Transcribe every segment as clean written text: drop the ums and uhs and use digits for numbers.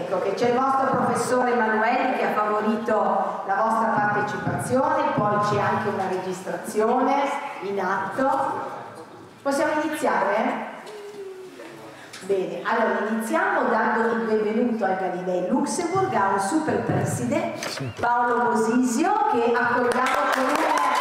Ecco che c'è il vostro professore Emanuele che ha favorito la vostra partecipazione, poi c'è anche una registrazione in atto. Possiamo iniziare? Bene, allora iniziamo dando il benvenuto al Galilei Luxemburg, a un super preside, Paolo Bosisio, che accogliamo con un...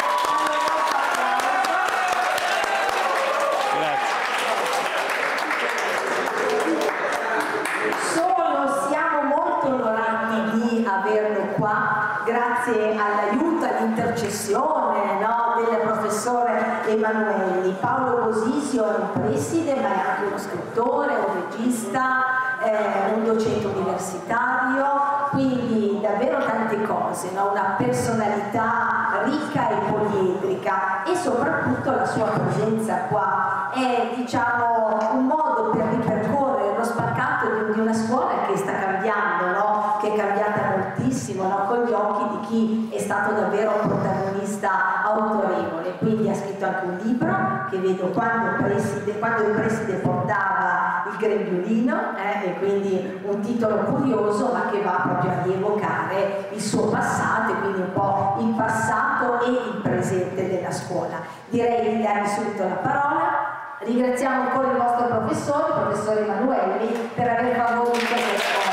averlo qua grazie all'aiuto, all'intercessione, no, del professore Emanuelli. Paolo Bosisio è un preside, ma è anche uno scrittore, un regista, un docente universitario, quindi davvero tante cose, no? Una personalità ricca e poliedrica, e soprattutto la sua presenza qua è, diciamo, un modo per ripercorrere lo spaccato di una scuola che sta cambiando, no? Che è cambiata moltissimo, no? Con gli occhi di chi è stato davvero un protagonista autorevole. Quindi ha scritto anche un libro che vedo quando il preside portava il grembiulino, e quindi un titolo curioso ma che va proprio a rievocare il suo passato, e quindi un po' il passato e il presente della scuola. Direi di dargli subito la parola. Ringraziamo ancora il vostro professore, il professore Emanuelli, per aver favorito questo.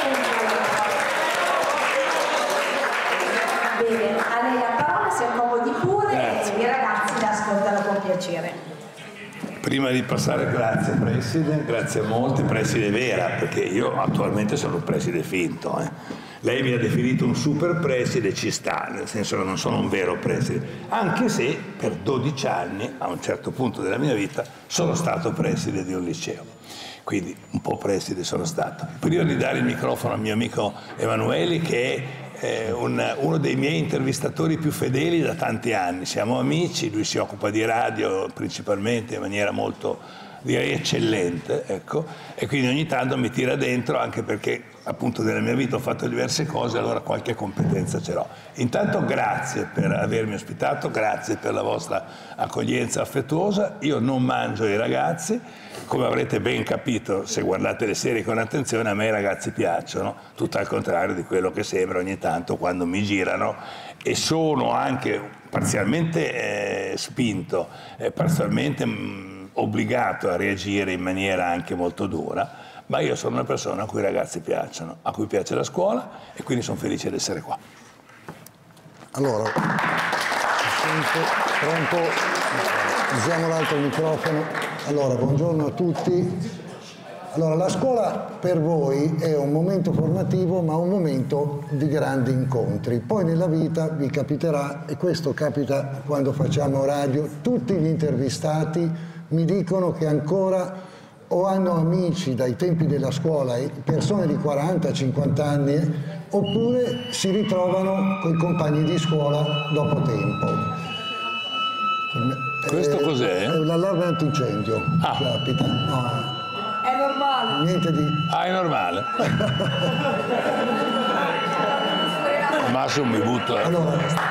Bene, a lei la parola, si accomodi pure. Grazie. E i ragazzi l'ascoltano con piacere. Prima di passare, grazie preside, grazie a molti, preside vera, perché io attualmente sono un preside finto. Lei mi ha definito un super preside, ci sta, nel senso che non sono un vero preside, anche se per 12 anni, a un certo punto della mia vita, sono stato preside di un liceo. Quindi un po' preside sono stato. Prima di dare il microfono al mio amico Emanuele, che è uno dei miei intervistatori più fedeli da tanti anni, siamo amici, lui si occupa di radio principalmente in maniera molto, direi, eccellente, ecco, e quindi ogni tanto mi tira dentro, anche perché appunto nella mia vita ho fatto diverse cose, allora qualche competenza ce l'ho. Intanto grazie per avermi ospitato, grazie per la vostra accoglienza affettuosa. Io non mangio i ragazzi, come avrete ben capito se guardate le serie con attenzione, a me i ragazzi piacciono, tutto al contrario di quello che sembra ogni tanto quando mi girano, e sono anche parzialmente spinto, parzialmente obbligato a reagire in maniera anche molto dura, ma io sono una persona a cui i ragazzi piacciono, a cui piace la scuola, e quindi sono felice di essere qua. Allora, pronto? Usiamo l'altro microfono. Allora, buongiorno a tutti. Allora, la scuola per voi è un momento formativo, ma un momento di grandi incontri. Poi nella vita vi capiterà, e questo capita quando facciamo radio, tutti gli intervistati mi dicono che ancora o hanno amici dai tempi della scuola, persone di 40-50 anni, oppure si ritrovano con i compagni di scuola dopo tempo. Questo cos'è? È l'allarme antincendio. Capita. No. È normale. Niente di... È normale. Massimo mi butta. Allora,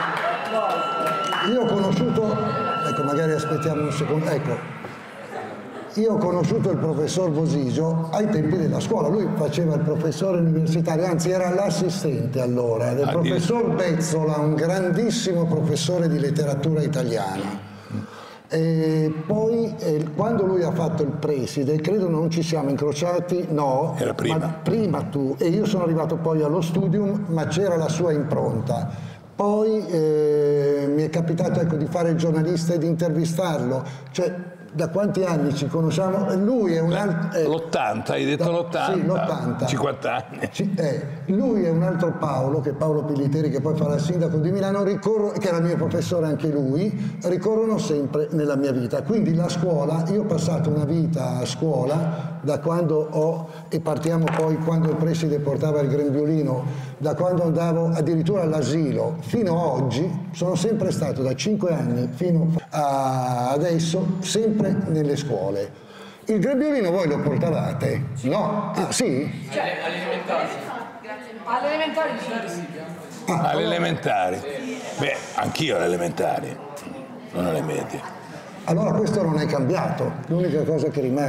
io ho conosciuto, ecco, magari aspettiamo un secondo, ecco. Io ho conosciuto il professor Bosisio ai tempi della scuola, lui faceva il professore universitario, anzi era l'assistente allora del professor Bezzola, un grandissimo professore di letteratura italiana. E poi quando lui ha fatto il preside, credo non ci siamo incrociati, no, era prima. Ma prima tu, e io sono arrivato poi allo studium, ma c'era la sua impronta. Poi mi è capitato, ecco, di fare il giornalista e di intervistarlo, cioè da quanti anni ci conosciamo? Lui è un altro... L'80, hai detto l'80? Sì, l'80. 50 anni. Lui è un altro Paolo, che è Paolo Pilliteri, che poi farà il sindaco di Milano, che era mio professore anche lui, ricorrono sempre nella mia vita. Quindi la scuola, io ho passato una vita a scuola, da quando e partiamo poi quando il preside portava il grembiulino, da quando andavo addirittura all'asilo, fino a oggi, sono sempre stato da 5 anni fino a adesso, sempre nelle scuole. Il grembiulino voi lo portavate? No? Ah, sì? Cioè, all'elementare. All'elementare sì. Alle elementari? Beh, anch'io alle elementari, non alle medie. Allora questo non è cambiato, l'unica cosa che rimane.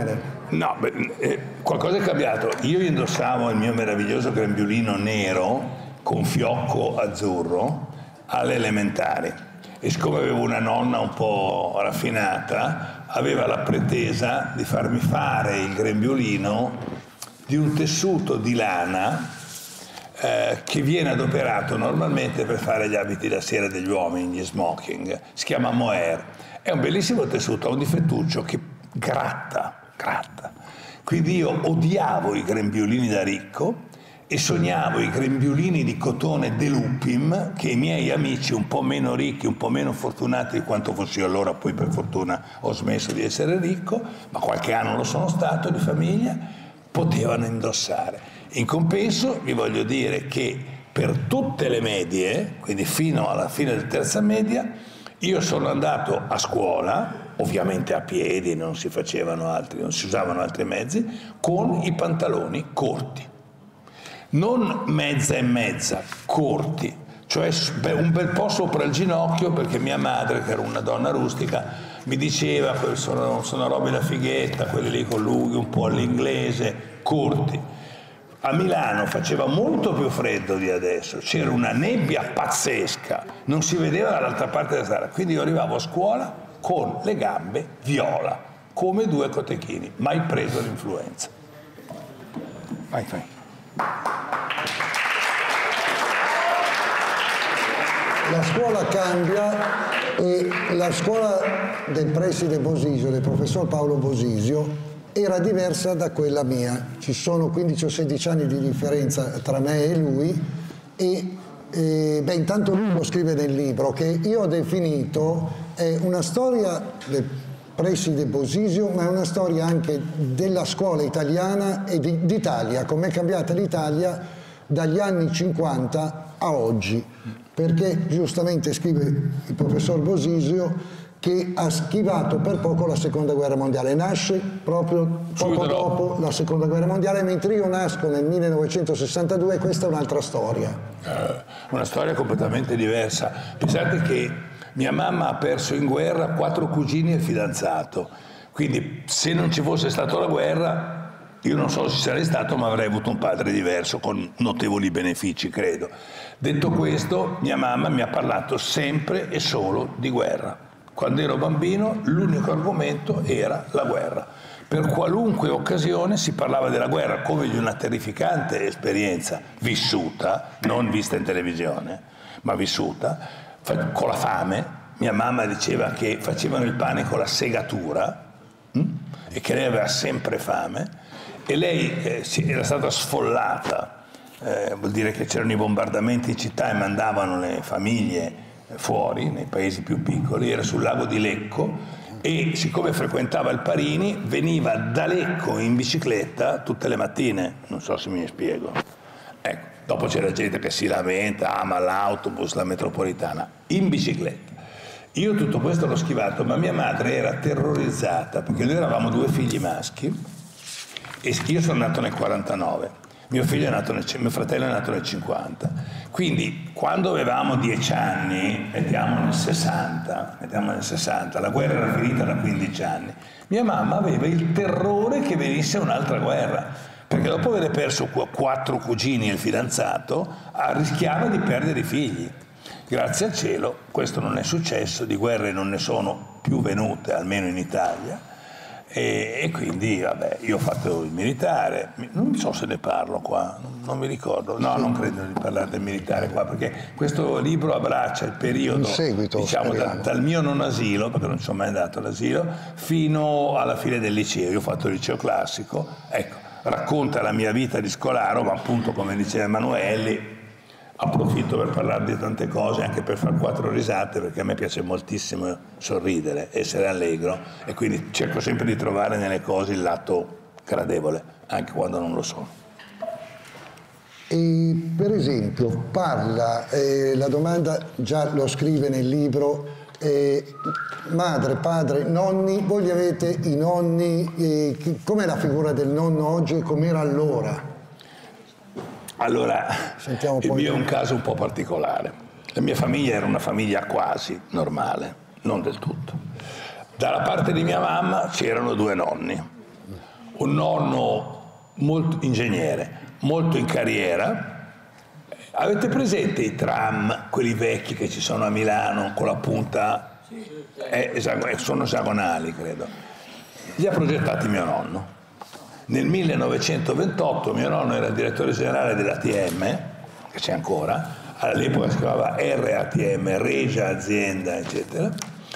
No, qualcosa è cambiato. Io indossavo il mio meraviglioso grembiulino nero con fiocco azzurro alle elementari e siccome avevo una nonna un po' raffinata, aveva la pretesa di farmi fare il grembiulino di un tessuto di lana che viene adoperato normalmente per fare gli abiti da sera degli uomini, gli smoking. Si chiama mohair. È un bellissimo tessuto, ha un difettuccio che gratta. Quindi io odiavo i grembiulini da ricco e sognavo i grembiulini di cotone Delupim che i miei amici un po' meno ricchi, un po' meno fortunati di quanto fossi io allora, poi per fortuna ho smesso di essere ricco, ma qualche anno lo sono stato di famiglia, potevano indossare. In compenso vi voglio dire che per tutte le medie, quindi fino alla fine della terza media, io sono andato a scuola, ovviamente a piedi, non si usavano altri mezzi, con i pantaloni corti. Non mezza e mezza, corti, cioè un bel po' sopra il ginocchio, perché mia madre, che era una donna rustica, mi diceva che sono robe da fighetta, quelli lì con lunghi, un po' all'inglese, corti. A Milano faceva molto più freddo di adesso, c'era una nebbia pazzesca, non si vedeva dall'altra parte della strada, quindi io arrivavo a scuola con le gambe viola, come due cotechini, mai preso l'influenza. Vai. La scuola cambia e la scuola del preside Bosisio, del professor Paolo Bosisio, era diversa da quella mia. Ci sono 15 o 16 anni di differenza tra me e lui e intanto lui lo scrive nel libro che io ho definito una storia del preside Bosisio, ma è una storia anche della scuola italiana e d'Italia, com'è cambiata l'Italia dagli anni 50 a oggi, perché giustamente scrive il professor Bosisio che ha schivato per poco la seconda guerra mondiale, nasce proprio poco dopo la seconda guerra mondiale, mentre io nasco nel 1962 e questa è un'altra storia. Una storia completamente diversa. Pensate che mia mamma ha perso in guerra 4 cugini e il fidanzato, quindi se non ci fosse stata la guerra io non so se sarei stato, ma avrei avuto un padre diverso con notevoli benefici, credo. Detto questo, mia mamma mi ha parlato sempre e solo di guerra. Quando ero bambino l'unico argomento era la guerra. Per qualunque occasione si parlava della guerra come di una terrificante esperienza vissuta, non vista in televisione, ma vissuta, con la fame. Mia mamma diceva che facevano il pane con la segatura e che lei aveva sempre fame e lei era stata sfollata, vuol dire che c'erano i bombardamenti in città e mandavano le famiglie fuori, nei paesi più piccoli, era sul lago di Lecco e siccome frequentava il Parini veniva da Lecco in bicicletta tutte le mattine, non so se mi spiego. Ecco, dopo c'era gente che si lamenta, ama l'autobus, la metropolitana, in bicicletta. Io tutto questo l'ho schivato, ma mia madre era terrorizzata perché noi eravamo 2 figli maschi e io sono nato nel 49. Mio fratello è nato nel 50, quindi quando avevamo 10 anni, mettiamo nel 60, la guerra era finita da 15 anni, mia mamma aveva il terrore che venisse un'altra guerra, perché dopo aver perso 4 cugini e il fidanzato, rischiava di perdere i figli. Grazie al cielo questo non è successo, di guerre non ne sono più venute, almeno in Italia. E quindi, vabbè, io ho fatto il militare, non so se ne parlo qua, non mi ricordo, no, non credo di parlare del militare qua, perché questo libro abbraccia il periodo, seguito, diciamo, dal mio non asilo, perché non ci sono mai andato all'asilo, fino alla fine del liceo. Io ho fatto il liceo classico, ecco, racconta la mia vita di scolaro, ma appunto, come diceva Emanuelli, approfitto per parlare di tante cose, anche per far 4 risate, perché a me piace moltissimo sorridere, essere allegro e quindi cerco sempre di trovare nelle cose il lato gradevole, anche quando non lo sono. E per esempio parla, la domanda già lo scrive nel libro, madre, padre, nonni, voi li avete i nonni, com'è la figura del nonno oggi e com'era allora? Allora, il mio è un caso un po' particolare. La mia famiglia era una famiglia quasi normale, non del tutto. Dalla parte di mia mamma c'erano 2 nonni. un nonno molto ingegnere, molto in carriera. Avete presente i tram, quelli vecchi che ci sono a Milano con la punta? Sono esagonali, credo. Li ha progettati mio nonno. Nel 1928 mio nonno era il direttore generale dell'ATM, che c'è ancora, all'epoca si chiamava RATM, Regia Azienda, eccetera,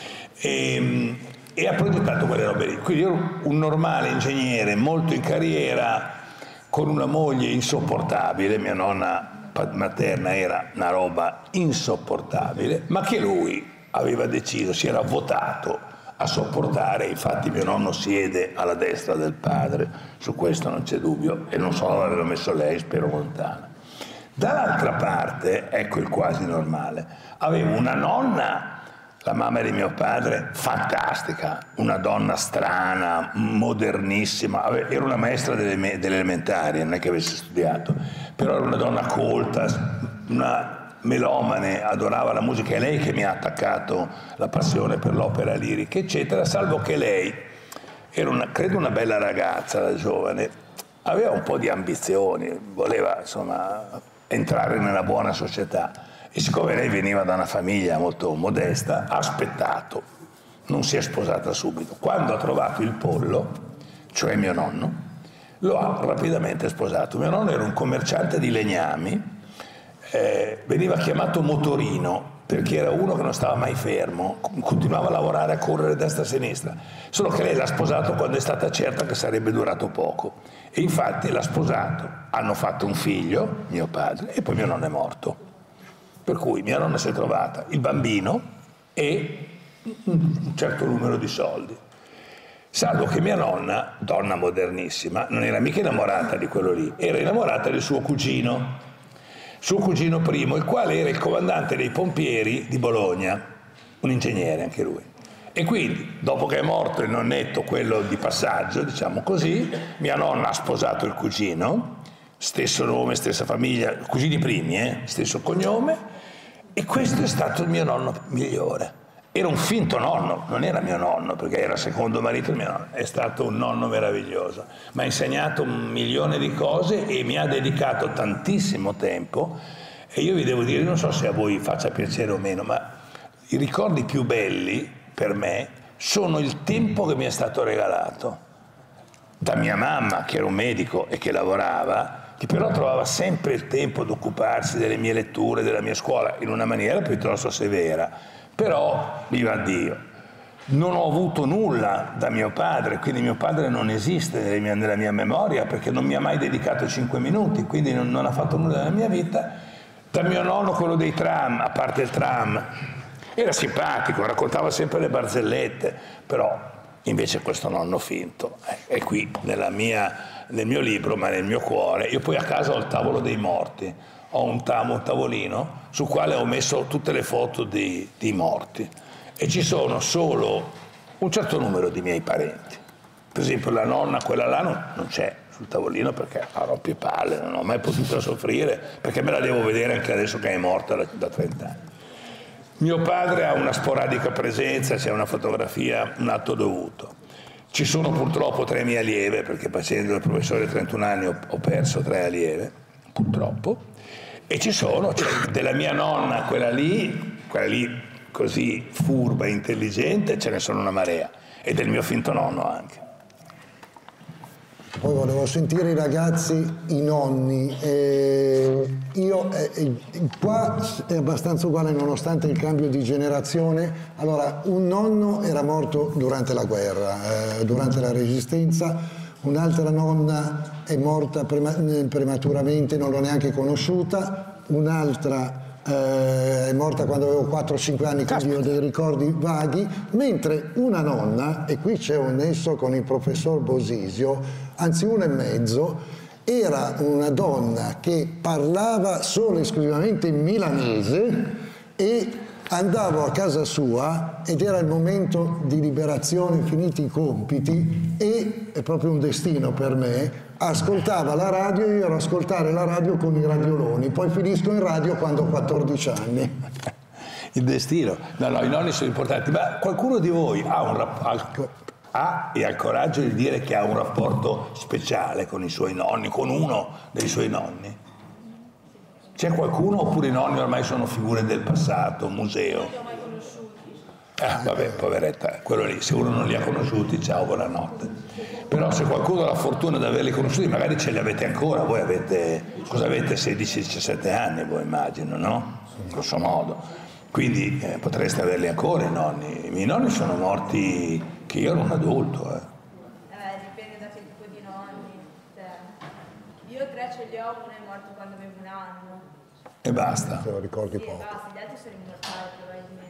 e ha progettato quelle robe lì. Quindi io ero un normale ingegnere, molto in carriera, con una moglie insopportabile, mia nonna materna era una roba insopportabile, ma che lui aveva deciso, si era votato a sopportare. Infatti mio nonno siede alla destra del padre, su questo non c'è dubbio, e non so dove aveva messo lei, spero lontana. Dall'altra parte, ecco il quasi normale, avevo una nonna, la mamma di mio padre, fantastica, una donna strana, modernissima, era una maestra delle elementari, non è che avesse studiato, però era una donna colta, una melomane, adorava la musica, è lei che mi ha attaccato la passione per l'opera lirica, eccetera, salvo che lei era credo una bella ragazza, da giovane, aveva un po' di ambizioni, voleva insomma entrare nella buona società. E siccome lei veniva da una famiglia molto modesta, ha aspettato, non si è sposata subito. Quando ha trovato il pollo, cioè mio nonno, lo ha rapidamente sposato. Mio nonno era un commerciante di legnami, veniva chiamato motorino, perché era uno che non stava mai fermo, continuava a lavorare, a correre destra e sinistra, solo che lei l'ha sposato quando è stata certa che sarebbe durato poco. E infatti l'ha sposato, hanno fatto un figlio, mio padre, e poi mio nonno è morto. Per cui mia nonna si è trovata il bambino e un certo numero di soldi. Salvo che mia nonna, donna modernissima, non era mica innamorata di quello lì, era innamorata del suo cugino primo, il quale era il comandante dei pompieri di Bologna, un ingegnere anche lui. E quindi, dopo che è morto il nonnetto, quello di passaggio, diciamo così, mia nonna ha sposato il cugino, stesso nome, stessa famiglia, cugini primi, stesso cognome, e questo è stato il mio nonno migliore. Era un finto nonno, non era mio nonno, perché era secondo marito di mio nonno, è stato un nonno meraviglioso. Mi ha insegnato 1.000.000 di cose e mi ha dedicato tantissimo tempo, e io vi devo dire, non so se a voi faccia piacere o meno, ma i ricordi più belli per me sono il tempo che mi è stato regalato da mia mamma, che era un medico e che lavorava, che però trovava sempre il tempo di occuparsi delle mie letture, della mia scuola, in una maniera piuttosto severa. Però, viva Dio, non ho avuto nulla da mio padre, quindi mio padre non esiste nella mia memoria, perché non mi ha mai dedicato 5 minuti, quindi non ha fatto nulla nella mia vita. Da mio nonno, quello dei tram, a parte il tram, era simpatico, raccontava sempre le barzellette, però invece questo nonno finto è qui nel mio libro, ma nel mio cuore. Io poi a casa ho il tavolo dei morti, ho un tavolino sul quale ho messo tutte le foto dei morti, e ci sono solo un certo numero di miei parenti. Per esempio la nonna, quella là, non c'è sul tavolino perché ha rompie palle, non ho mai potuto soffrire, perché me la devo vedere anche adesso che è morta da 30 anni. Mio padre ha una sporadica presenza, c'è una fotografia, un atto dovuto. Ci sono purtroppo 3 mie allieve, perché facendo il professore 31 anni ho perso 3 allieve, purtroppo. E c'è della mia nonna, quella lì così furba e intelligente, ce ne sono una marea. E del mio finto nonno anche. Poi volevo sentire i ragazzi, i nonni. Qua è abbastanza uguale nonostante il cambio di generazione. Allora, un nonno era morto durante la guerra, durante la Resistenza, un'altra nonna è morta prematuramente, non l'ho neanche conosciuta, un'altra è morta quando avevo 4-5 anni, quindi ho dei ricordi vaghi, mentre una nonna, e qui c'è un nesso con il professor Bosisio, anzi 1 e mezzo, era una donna che parlava solo e esclusivamente in milanese, e andavo a casa sua ed era il momento di liberazione, finiti i compiti, e è proprio un destino per me, ascoltava la radio, io ero ad ascoltare la radio con i radioloni, poi finisco in radio quando ho 14 anni. Il destino. No, i nonni sono importanti, ma qualcuno di voi ha e ha il coraggio di dire che ha un rapporto speciale con i suoi nonni, con uno dei suoi nonni? C'è qualcuno oppure i nonni ormai sono figure del passato, un museo? Vabbè, poveretta, quello lì, se uno non li ha conosciuti, ciao, buonanotte. Però se qualcuno ha la fortuna di averli conosciuti, magari ce li avete ancora, voi avete, cosa avete, 16-17 anni, voi immagino, no? Grosso modo. Quindi potreste averli ancora i nonni. I miei nonni sono morti che io ero un adulto. Dipende da che tipo di nonni. Io 3 ce li ho, uno è morto quando avevo 1 anno. E basta. Te lo ricordi Sì, poco. basta, gli altri sono immortali probabilmente.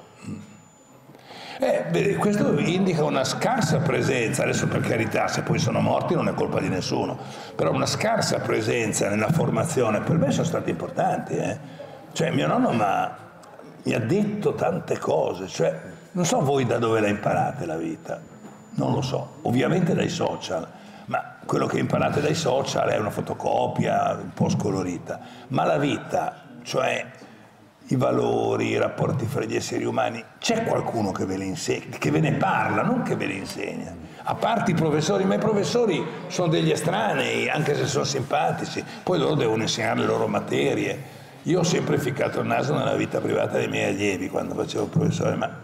Beh, questo indica una scarsa presenza, adesso per carità, se poi sono morti non è colpa di nessuno, però una scarsa presenza nella formazione per me sono stati importanti. Cioè mio nonno mi ha detto tante cose, cioè non so voi da dove la imparate la vita, non lo so, ovviamente dai social, ma quello che imparate dai social è una fotocopia un po' scolorita, ma la vita, cioè i valori, i rapporti fra gli esseri umani, c'è qualcuno che ve le insegna, che ve ne parla, non che ve le insegna. A parte i professori, ma i professori sono degli estranei, anche se sono simpatici, poi loro devono insegnare le loro materie. Io ho sempre ficcato il naso nella vita privata dei miei allievi quando facevo il professore, ma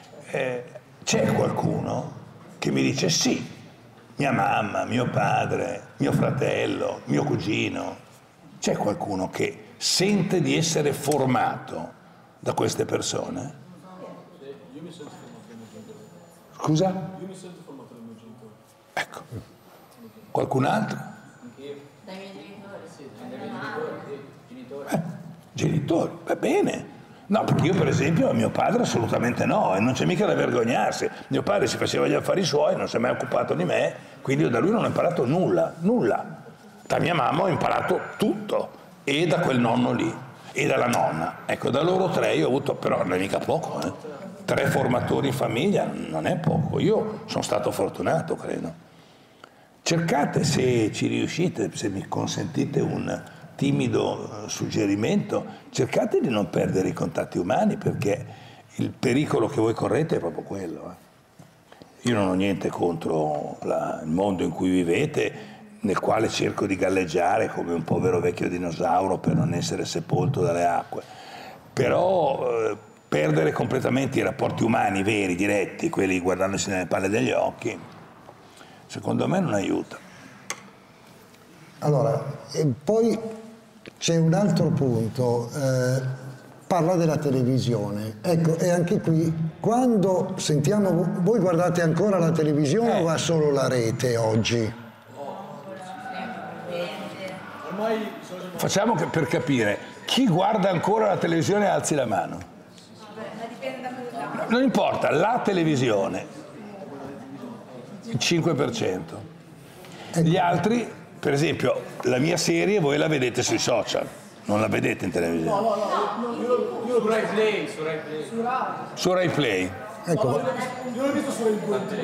c'è qualcuno che mi dice sì, mia mamma, mio padre, mio fratello, mio cugino, c'è qualcuno che sente di essere formato da queste persone? Io mi sento formato dai miei genitori. Scusa? Io mi sento formato dai miei genitori. Ecco. Qualcun altro? Anche io. Dai miei genitori? Sì, dai miei genitori. Genitori, va bene. No, perché io per esempio mio padre assolutamente no, e non c'è mica da vergognarsi. Mio padre si faceva gli affari suoi, non si è mai occupato di me, quindi io da lui non ho imparato nulla, nulla. Da mia mamma ho imparato tutto, e da quel nonno lì, e dalla nonna. Ecco, da loro 3 io ho avuto, però non è mica poco, 3 formatori in famiglia non è poco. Io sono stato fortunato, credo. Cercate, se ci riuscite, se mi consentite un timido suggerimento, cercate di non perdere i contatti umani, perché il pericolo che voi correte è proprio quello. Io non ho niente contro il mondo in cui vivete, nel quale cerco di galleggiare come un povero vecchio dinosauro per non essere sepolto dalle acque. Però perdere completamente i rapporti umani veri, diretti, quelli guardandosi nelle palle degli occhi, secondo me non aiuta. Allora, e poi c'è un altro punto, parla della televisione. Ecco, e anche qui, quando sentiamo, voi guardate ancora la televisione o va solo la rete oggi? Facciamo che per capire, chi guarda ancora la televisione alzi la mano. Ma dipende da cosa. Non importa, la televisione, il 5%. Gli altri, per esempio, la mia serie voi la vedete sui social, non la vedete in televisione. No, io su Rai Play, su Rai Play. Su Rai Play. Ecco, Io l'ho visto su Rai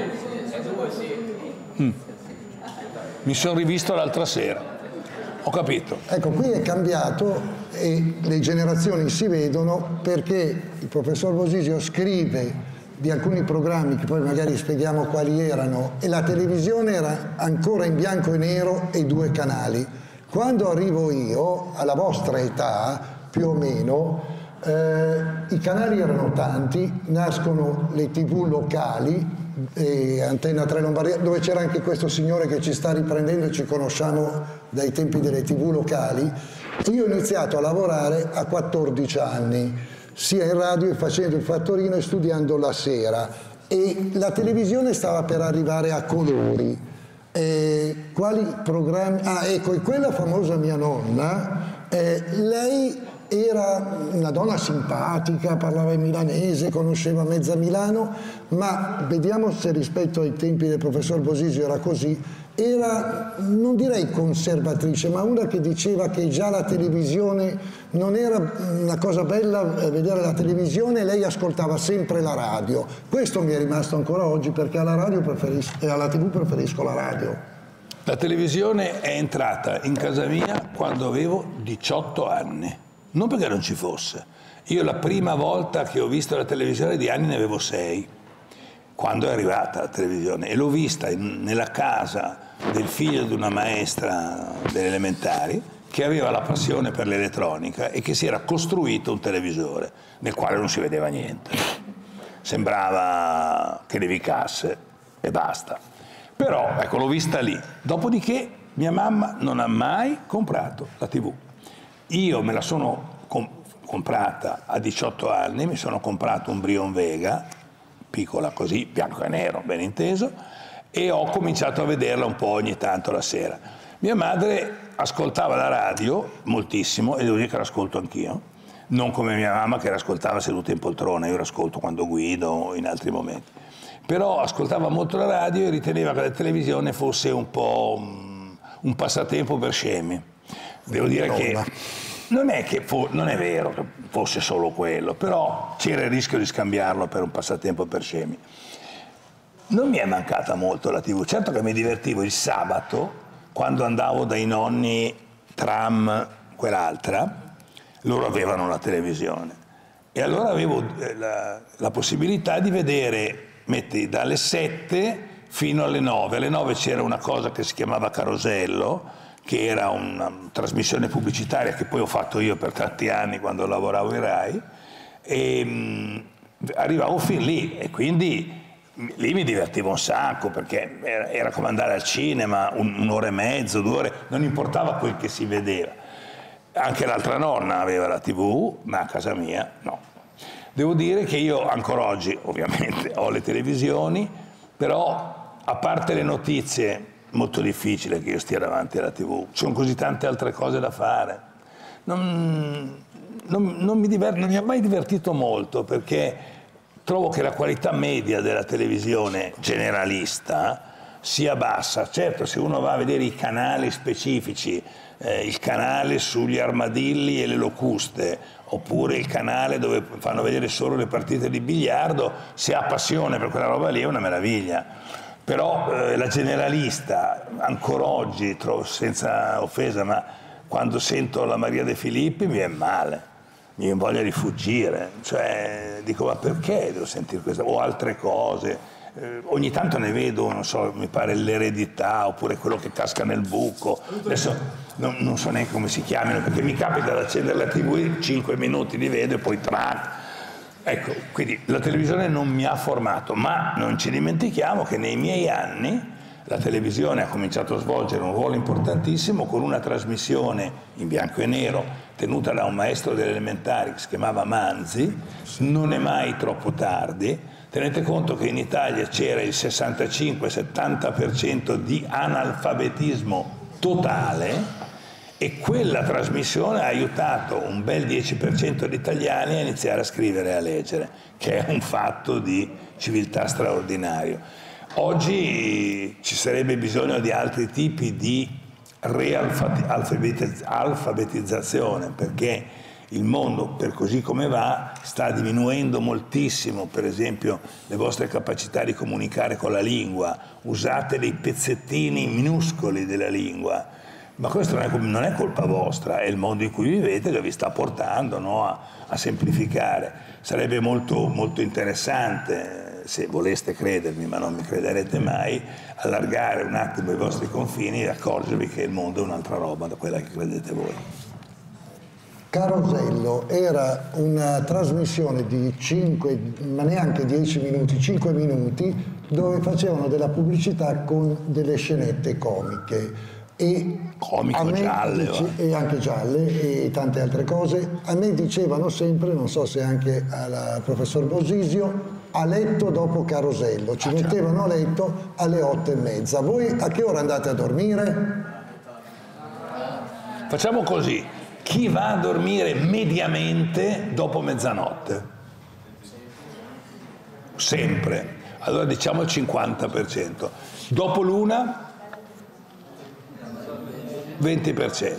2. Mi sono rivisto l'altra sera. Ho capito. ecco, qui è cambiato e le generazioni si vedono perché il professor Bosisio scrive di alcuni programmi che poi magari spieghiamo quali erano e la televisione era ancora in bianco e nero e 2 canali. Quando arrivo io, alla vostra età, più o meno, i canali erano tanti, nascono le TV locali, Antenna 3 Lombardia, dove c'era anche questo signore che ci sta riprendendo e ci conosciamo dai tempi delle TV locali. Io ho iniziato a lavorare a 14 anni, sia in radio facendo il fattorino e studiando la sera, e la televisione stava per arrivare a colori. Quali programmi? Ecco, e quella famosa mia nonna, lei era una donna simpatica, parlava in milanese, conosceva mezza Milano, ma vediamo se rispetto ai tempi del professor Bosisio era così, era, non direi conservatrice, ma una che diceva che già la televisione non era una cosa bella vedere la televisione, lei ascoltava sempre la radio. Questo mi è rimasto ancora oggi, perché alla TV preferisco la radio. La televisione è entrata in casa mia quando avevo 18 anni. Non perché non ci fosse. Io la prima volta che ho visto la televisione di anni ne avevo 6. quando è arrivata la televisione, e l'ho vista nella casa del figlio di una maestra delle elementari che aveva la passione per l'elettronica e che si era costruito un televisore nel quale non si vedeva niente. Sembrava che nevicasse e basta. Però, ecco, l'ho vista lì. Dopodiché mia mamma non ha mai comprato la TV. Io me la sono comprata a 18 anni, mi sono comprato un Brion Vega, piccola così, bianco e nero, ben inteso, e ho cominciato a vederla un po' ogni tanto la sera. Mia madre ascoltava la radio moltissimo, e devo dire che l'ascolto anch'io, non come mia mamma che l'ascoltava seduta in poltrona, io l'ascolto quando guido o in altri momenti. Però ascoltava molto la radio e riteneva che la televisione fosse un po' un passatempo per scemi. Devo dire che non è vero che fosse solo quello, però c'era il rischio di scambiarlo per un passatempo per scemi. Non mi è mancata molto la TV, certo che mi divertivo il sabato quando andavo dai nonni, tram, quell'altra, loro avevano la televisione e allora avevo la possibilità di vedere, metti, dalle 7 fino alle 9. Alle 9 c'era una cosa che si chiamava Carosello, che era una trasmissione pubblicitaria che poi ho fatto io per tanti anni quando lavoravo in Rai, e arrivavo fin lì e quindi lì mi divertivo un sacco perché era come andare al cinema, un'ora e mezzo, 2 ore, non importava quel che si vedeva. Anche l'altra nonna aveva la TV, ma a casa mia no. Devo dire che io ancora oggi ovviamente ho le televisioni, però a parte le notizie molto difficile che io stia davanti alla TV, ci sono così tante altre cose da fare. Non mi ha mai divertito molto perché trovo che la qualità media della televisione generalista sia bassa. Certo, se uno va a vedere i canali specifici, il canale sugli armadilli e le locuste, oppure il canale dove fanno vedere solo le partite di biliardo, se ha passione per quella roba lì è una meraviglia. Però la generalista, ancora oggi, senza offesa, ma quando sento la Maria De Filippi mi viene male, mi viene voglia di fuggire, cioè dico ma perché devo sentire questo? O altre cose, ogni tanto ne vedo, non so, mi pare l'eredità, oppure quello che casca nel buco, adesso non so neanche come si chiamino, perché mi capita di accendere la TV, 5 minuti li vedo e poi track. Ecco, quindi la televisione non mi ha formato, ma non ci dimentichiamo che nei miei anni la televisione ha cominciato a svolgere un ruolo importantissimo con una trasmissione in bianco e nero tenuta da un maestro delle elementari che si chiamava Manzi, Non è mai troppo tardi. Tenete conto che in Italia c'era il 65-70% di analfabetismo totale, e quella trasmissione ha aiutato un bel 10% di italiani a iniziare a scrivere e a leggere, che è un fatto di civiltà straordinario. Oggi ci sarebbe bisogno di altri tipi di alfabetizzazione, perché il mondo, per così come va, sta diminuendo moltissimo, per esempio, le vostre capacità di comunicare con la lingua. Usate dei pezzettini minuscoli della lingua. Ma questo non è colpa vostra, è il mondo in cui vivete che vi sta portando, no, a semplificare. Sarebbe molto, molto interessante, se voleste credermi, ma non mi crederete mai, allargare un attimo i vostri confini e accorgervi che il mondo è un'altra roba da quella che credete voi. Carosello era una trasmissione di 5, ma neanche 10 minuti, 5 minuti, dove facevano della pubblicità con delle scenette comiche. E comico gialle e anche gialle e tante altre cose. A me dicevano sempre, non so se anche al professor Bosisio, a letto dopo Carosello, ci mettevano a letto alle 8:30. Voi a che ora andate a dormire? Facciamo così, chi va a dormire mediamente dopo mezzanotte? Sempre. Allora diciamo il 50%. Dopo l'una? 20%.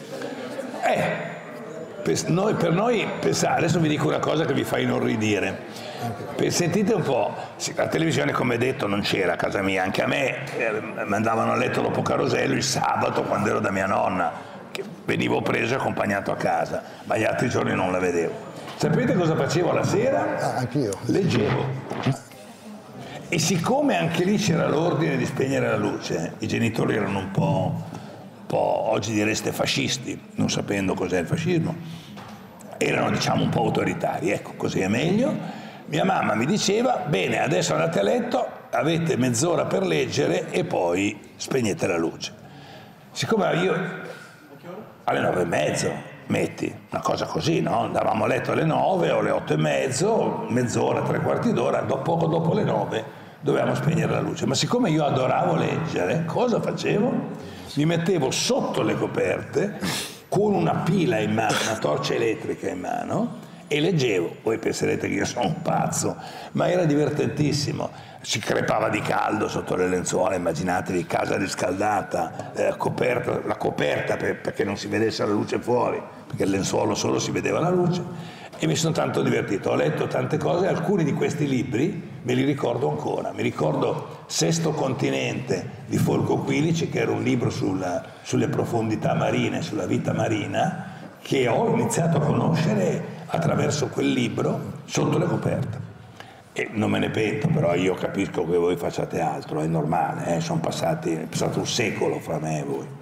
Per noi pensate, adesso vi dico una cosa che vi fa inorridire. Sentite un po', la televisione come detto non c'era a casa mia, anche a me mi andavano a letto dopo Carosello il sabato quando ero da mia nonna, che venivo preso e accompagnato a casa, ma gli altri giorni non la vedevo. Sapete cosa facevo la sera? Anch'io. Leggevo. E siccome anche lì c'era l'ordine di spegnere la luce, i genitori erano un po' oggi direste fascisti, non sapendo cos'è il fascismo, erano diciamo un po' autoritari, ecco, così è meglio. Mia mamma mi diceva, bene, adesso andate a letto, avete mezz'ora per leggere e poi spegnete la luce. Siccome io alle 9:30, metti, una cosa così, no? Andavamo a letto alle 9 o alle 8:30, mezz'ora, 3/4 d'ora, poco dopo le 9 dovevamo spegnere la luce. Ma siccome io adoravo leggere, cosa facevo? Mi mettevo sotto le coperte con una pila in mano, una torcia elettrica in mano e leggevo. Voi penserete che io sono un pazzo, ma era divertentissimo. Si crepava di caldo sotto le lenzuola, immaginatevi, casa riscaldata, la coperta perché non si vedesse la luce fuori, perché il lenzuolo solo si vedeva la luce. E mi sono tanto divertito, ho letto tante cose, alcuni di questi libri me li ricordo ancora. Mi ricordo Sesto Continente di Folco Quilici, che era un libro sulle profondità marine, sulla vita marina, che ho iniziato a conoscere attraverso quel libro sotto le coperte. E non me ne pento, però io capisco che voi facciate altro, è normale, è passato un secolo fra me e voi.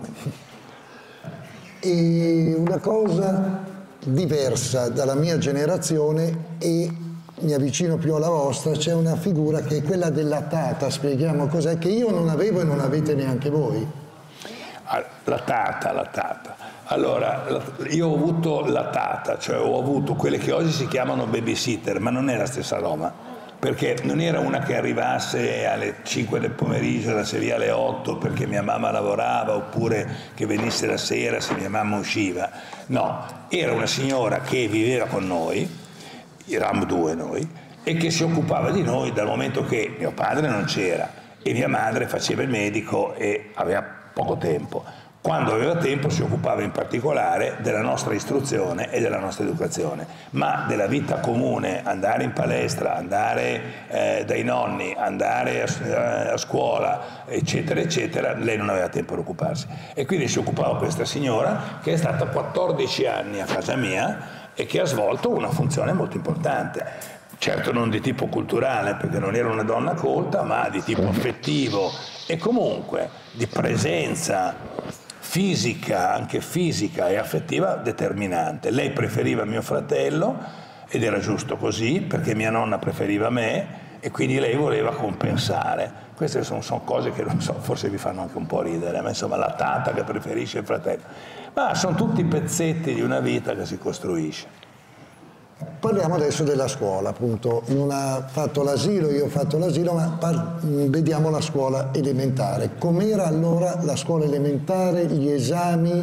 E una cosa diversa dalla mia generazione, e mi avvicino più alla vostra, c'è una figura che è quella della tata, spieghiamo cos'è, che io non avevo e non avete neanche voi. La tata. Allora, io ho avuto la tata, cioè ho avuto quelle che oggi si chiamano babysitter, ma non è la stessa roba, perché non era una che arrivasse alle 5 del pomeriggio e la via alle 8 perché mia mamma lavorava, oppure che venisse la sera se mia mamma usciva. No, era una signora che viveva con noi, eravamo due noi, e che si occupava di noi dal momento che mio padre non c'era e mia madre faceva il medico e aveva poco tempo. Quando aveva tempo si occupava in particolare della nostra istruzione e della nostra educazione, ma della vita comune, andare in palestra, andare dai nonni, andare a scuola, eccetera, eccetera, lei non aveva tempo per occuparsi. E quindi si occupava questa signora che è stata 14 anni a casa mia e che ha svolto una funzione molto importante. Certo non di tipo culturale, perché non era una donna colta, ma di tipo affettivo e comunque di presenza fisica, anche fisica e affettiva determinante. Lei preferiva mio fratello ed era giusto così, perché mia nonna preferiva me e quindi lei voleva compensare. Queste sono cose che non so, forse vi fanno anche un po' ridere, ma insomma la tata che preferisce il fratello. Ma sono tutti pezzetti di una vita che si costruisce. Parliamo adesso della scuola, appunto. Non ha fatto l'asilo, io ho fatto l'asilo, ma vediamo la scuola elementare. Com'era allora la scuola elementare, gli esami?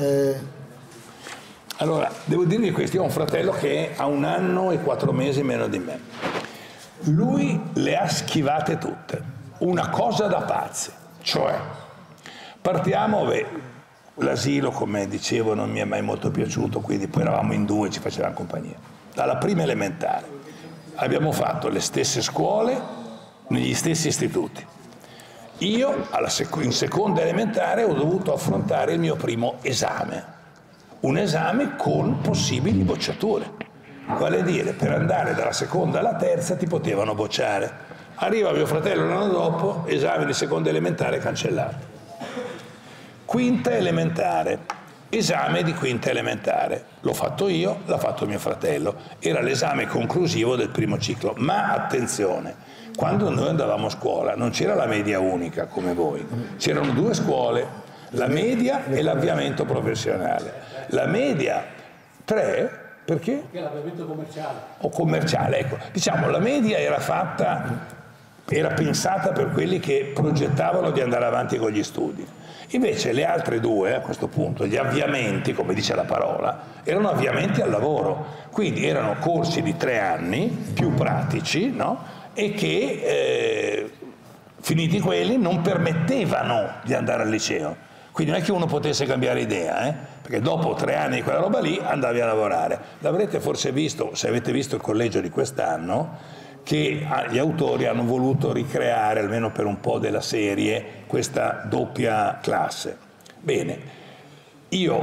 Allora, devo dirvi questo, io ho un fratello che ha 1 anno e 4 mesi meno di me. Lui le ha schivate tutte, una cosa da pazzi. Cioè, partiamo, l'asilo, come dicevo, non mi è mai molto piaciuto, quindi poi eravamo in 2 e ci facevamo compagnia. Dalla prima elementare abbiamo fatto le stesse scuole negli stessi istituti. Io in seconda elementare ho dovuto affrontare il mio primo esame, un esame con possibili bocciature, vale a dire per andare dalla seconda alla terza ti potevano bocciare. Arriva mio fratello l'anno dopo, esame di seconda elementare cancellato. Quinta elementare, esame di quinta elementare, l'ho fatto io, l'ha fatto mio fratello, era l'esame conclusivo del primo ciclo, ma attenzione, quando noi andavamo a scuola non c'era la media unica come voi, c'erano 2 scuole, la media e l'avviamento professionale. La media 3, perché? Perché l'avviamento commerciale. O commerciale, ecco, diciamo la media era pensata per quelli che progettavano di andare avanti con gli studi. Invece le altre 2, a questo punto, gli avviamenti, come dice la parola, erano avviamenti al lavoro, quindi erano corsi di 3 anni, più pratici, no? E che, finiti quelli, non permettevano di andare al liceo. Quindi non è che uno potesse cambiare idea, perché dopo 3 anni di quella roba lì andavi a lavorare. L'avrete forse visto, se avete visto il collegio di quest'anno, che gli autori hanno voluto ricreare, almeno per un po' della serie, questa doppia classe. Bene, io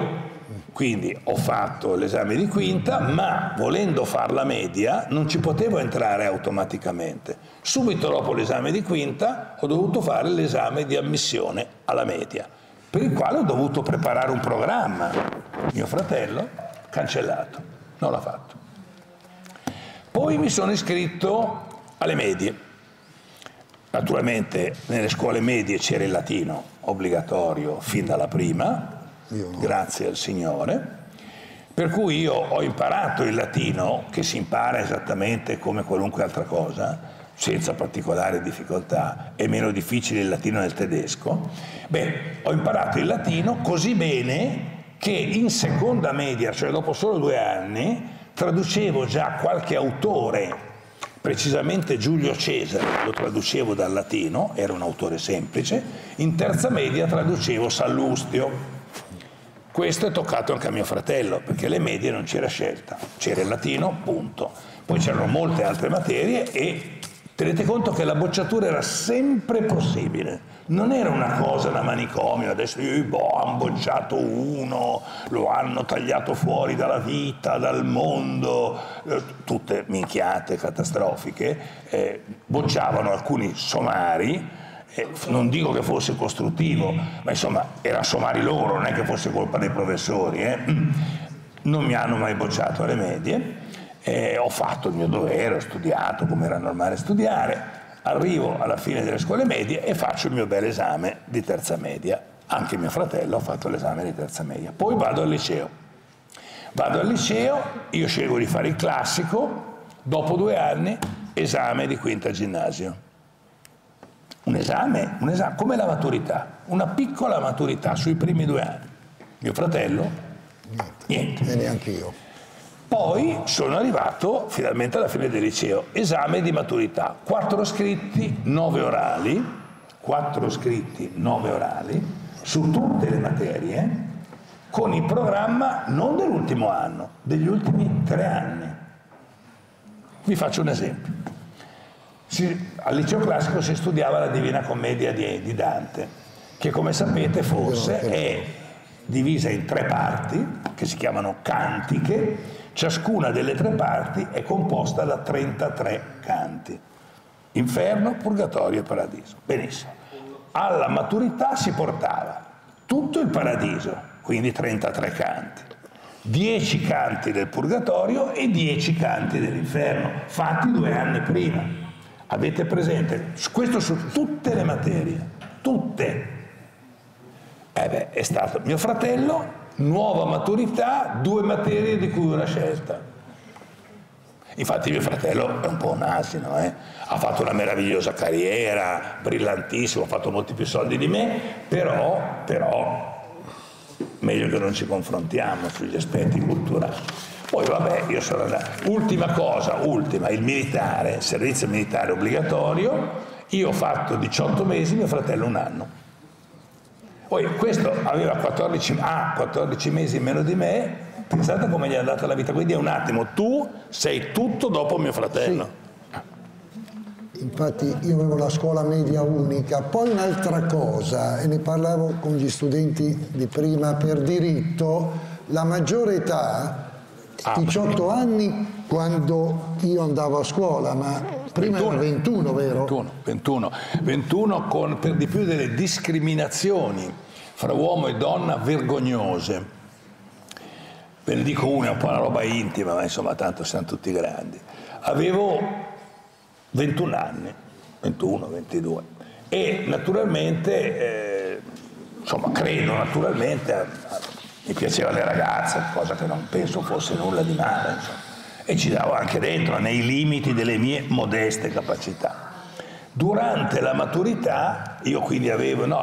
Quindi ho fatto l'esame di quinta, ma volendo fare la media non ci potevo entrare automaticamente. Subito dopo l'esame di quinta ho dovuto fare l'esame di ammissione alla media, per il quale ho dovuto preparare un programma. Mio fratello, cancellato, non l'ha fatto. Poi mi sono iscritto alle medie. Naturalmente nelle scuole medie c'era il latino obbligatorio fin dalla prima, grazie al Signore, per cui io ho imparato il latino, che si impara esattamente come qualunque altra cosa, senza particolari difficoltà. È meno difficile il latino del tedesco. Beh, ho imparato il latino così bene che in seconda media, cioè dopo solo 2 anni, traducevo già qualche autore, precisamente Giulio Cesare, lo traducevo dal latino, era un autore semplice. In terza media traducevo Sallustio. Questo è toccato anche a mio fratello, perché alle medie non c'era scelta, c'era il latino, punto. Poi c'erano molte altre materie e tenete conto che la bocciatura era sempre possibile, non era una cosa da manicomio, adesso hanno bocciato uno, lo hanno tagliato fuori dalla vita, dal mondo, tutte minchiate catastrofiche, bocciavano alcuni somari. Non dico che fosse costruttivo, ma insomma erano somari loro, non è che fosse colpa dei professori. Non mi hanno mai bocciato alle medie, ho fatto il mio dovere, ho studiato come era normale studiare, arrivo alla fine delle scuole medie e faccio il mio bel esame di terza media. Anche mio fratello ha fatto l'esame di terza media. Poi vado al liceo. Io scelgo di fare il classico, dopo 2 anni esame di quinta ginnasio. Un esame come la maturità, una piccola maturità sui primi 2 anni. Mio fratello? Niente. E neanche io. Poi sono arrivato finalmente alla fine del liceo, esame di maturità, 4 scritti, 9 orali, 4 scritti, 9 orali, su tutte le materie, con il programma non dell'ultimo anno, degli ultimi 3 anni. Vi faccio un esempio. Al liceo classico si studiava la Divina Commedia di Dante, che come sapete forse è divisa in 3 parti, che si chiamano cantiche. Ciascuna delle 3 parti è composta da 33 canti. Inferno, purgatorio e paradiso. Benissimo. Alla maturità si portava tutto il paradiso, quindi 33 canti, 10 canti del purgatorio e 10 canti dell'inferno, fatti 2 anni prima. Avete presente? Questo su tutte le materie, tutte. È stato mio fratello, nuova maturità, 2 materie di cui una scelta. Infatti mio fratello è un po' un asino, ha fatto una meravigliosa carriera, brillantissimo, ha fatto molti più soldi di me, però meglio che non ci confrontiamo sugli aspetti culturali. Poi vabbè, io sono andato. Ultima, il militare, il servizio militare obbligatorio. Io ho fatto 18 mesi, mio fratello 1 anno. Poi questo aveva 14 mesi meno di me, pensate come gli è andata la vita. Quindi è un attimo, tu sei tutto dopo mio fratello. Sì. Infatti io avevo la scuola media unica, poi un'altra cosa, e ne parlavo con gli studenti di prima, per diritto, la maggiore età, 18 anni quando io andavo a scuola, ma prima 21, era 21, vero? 21 con per di più delle discriminazioni fra uomo e donna vergognose. Ve ne dico una, un po' una roba intima, ma insomma tanto siamo tutti grandi. Avevo 21 anni, 21, 22, e naturalmente, credo naturalmente, mi piacevano le ragazze, cosa che non penso fosse nulla di male, insomma. E ci davo anche dentro, nei limiti delle mie modeste capacità. Durante la maturità, io quindi io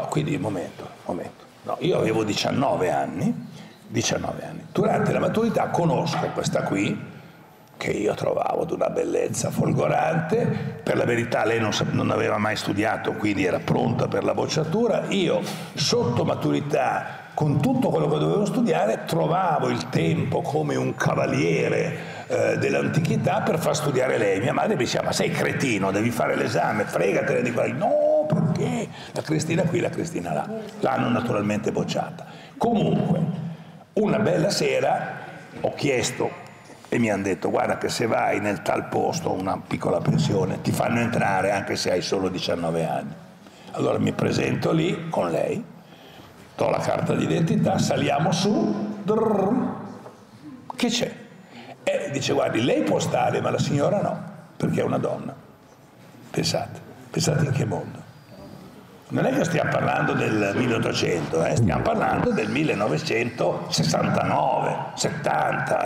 avevo 19 anni. Durante la maturità conosco questa qui, che io trovavo di una bellezza folgorante. Per la verità lei non aveva mai studiato, quindi era pronta per la bocciatura. Io, sotto maturità, con tutto quello che dovevo studiare, trovavo il tempo come un cavaliere dell'antichità per far studiare lei. Mia madre mi diceva: ma sei cretino, devi fare l'esame, fregatene di quelli. No, perché? La Cristina qui, la Cristina là. L'hanno naturalmente bocciata. Comunque, Una bella sera ho chiesto e mi hanno detto: guarda che se vai nel tal posto, una piccola pensione, ti fanno entrare anche se hai solo 19 anni. Allora mi presento lì con lei, do la carta d'identità, saliamo su, che c'è? Dice: guardi, lei può stare ma la signora no, perché è una donna. Pensate in che mondo. Non è che stiamo parlando del 1800, stiamo parlando del 1969, 70.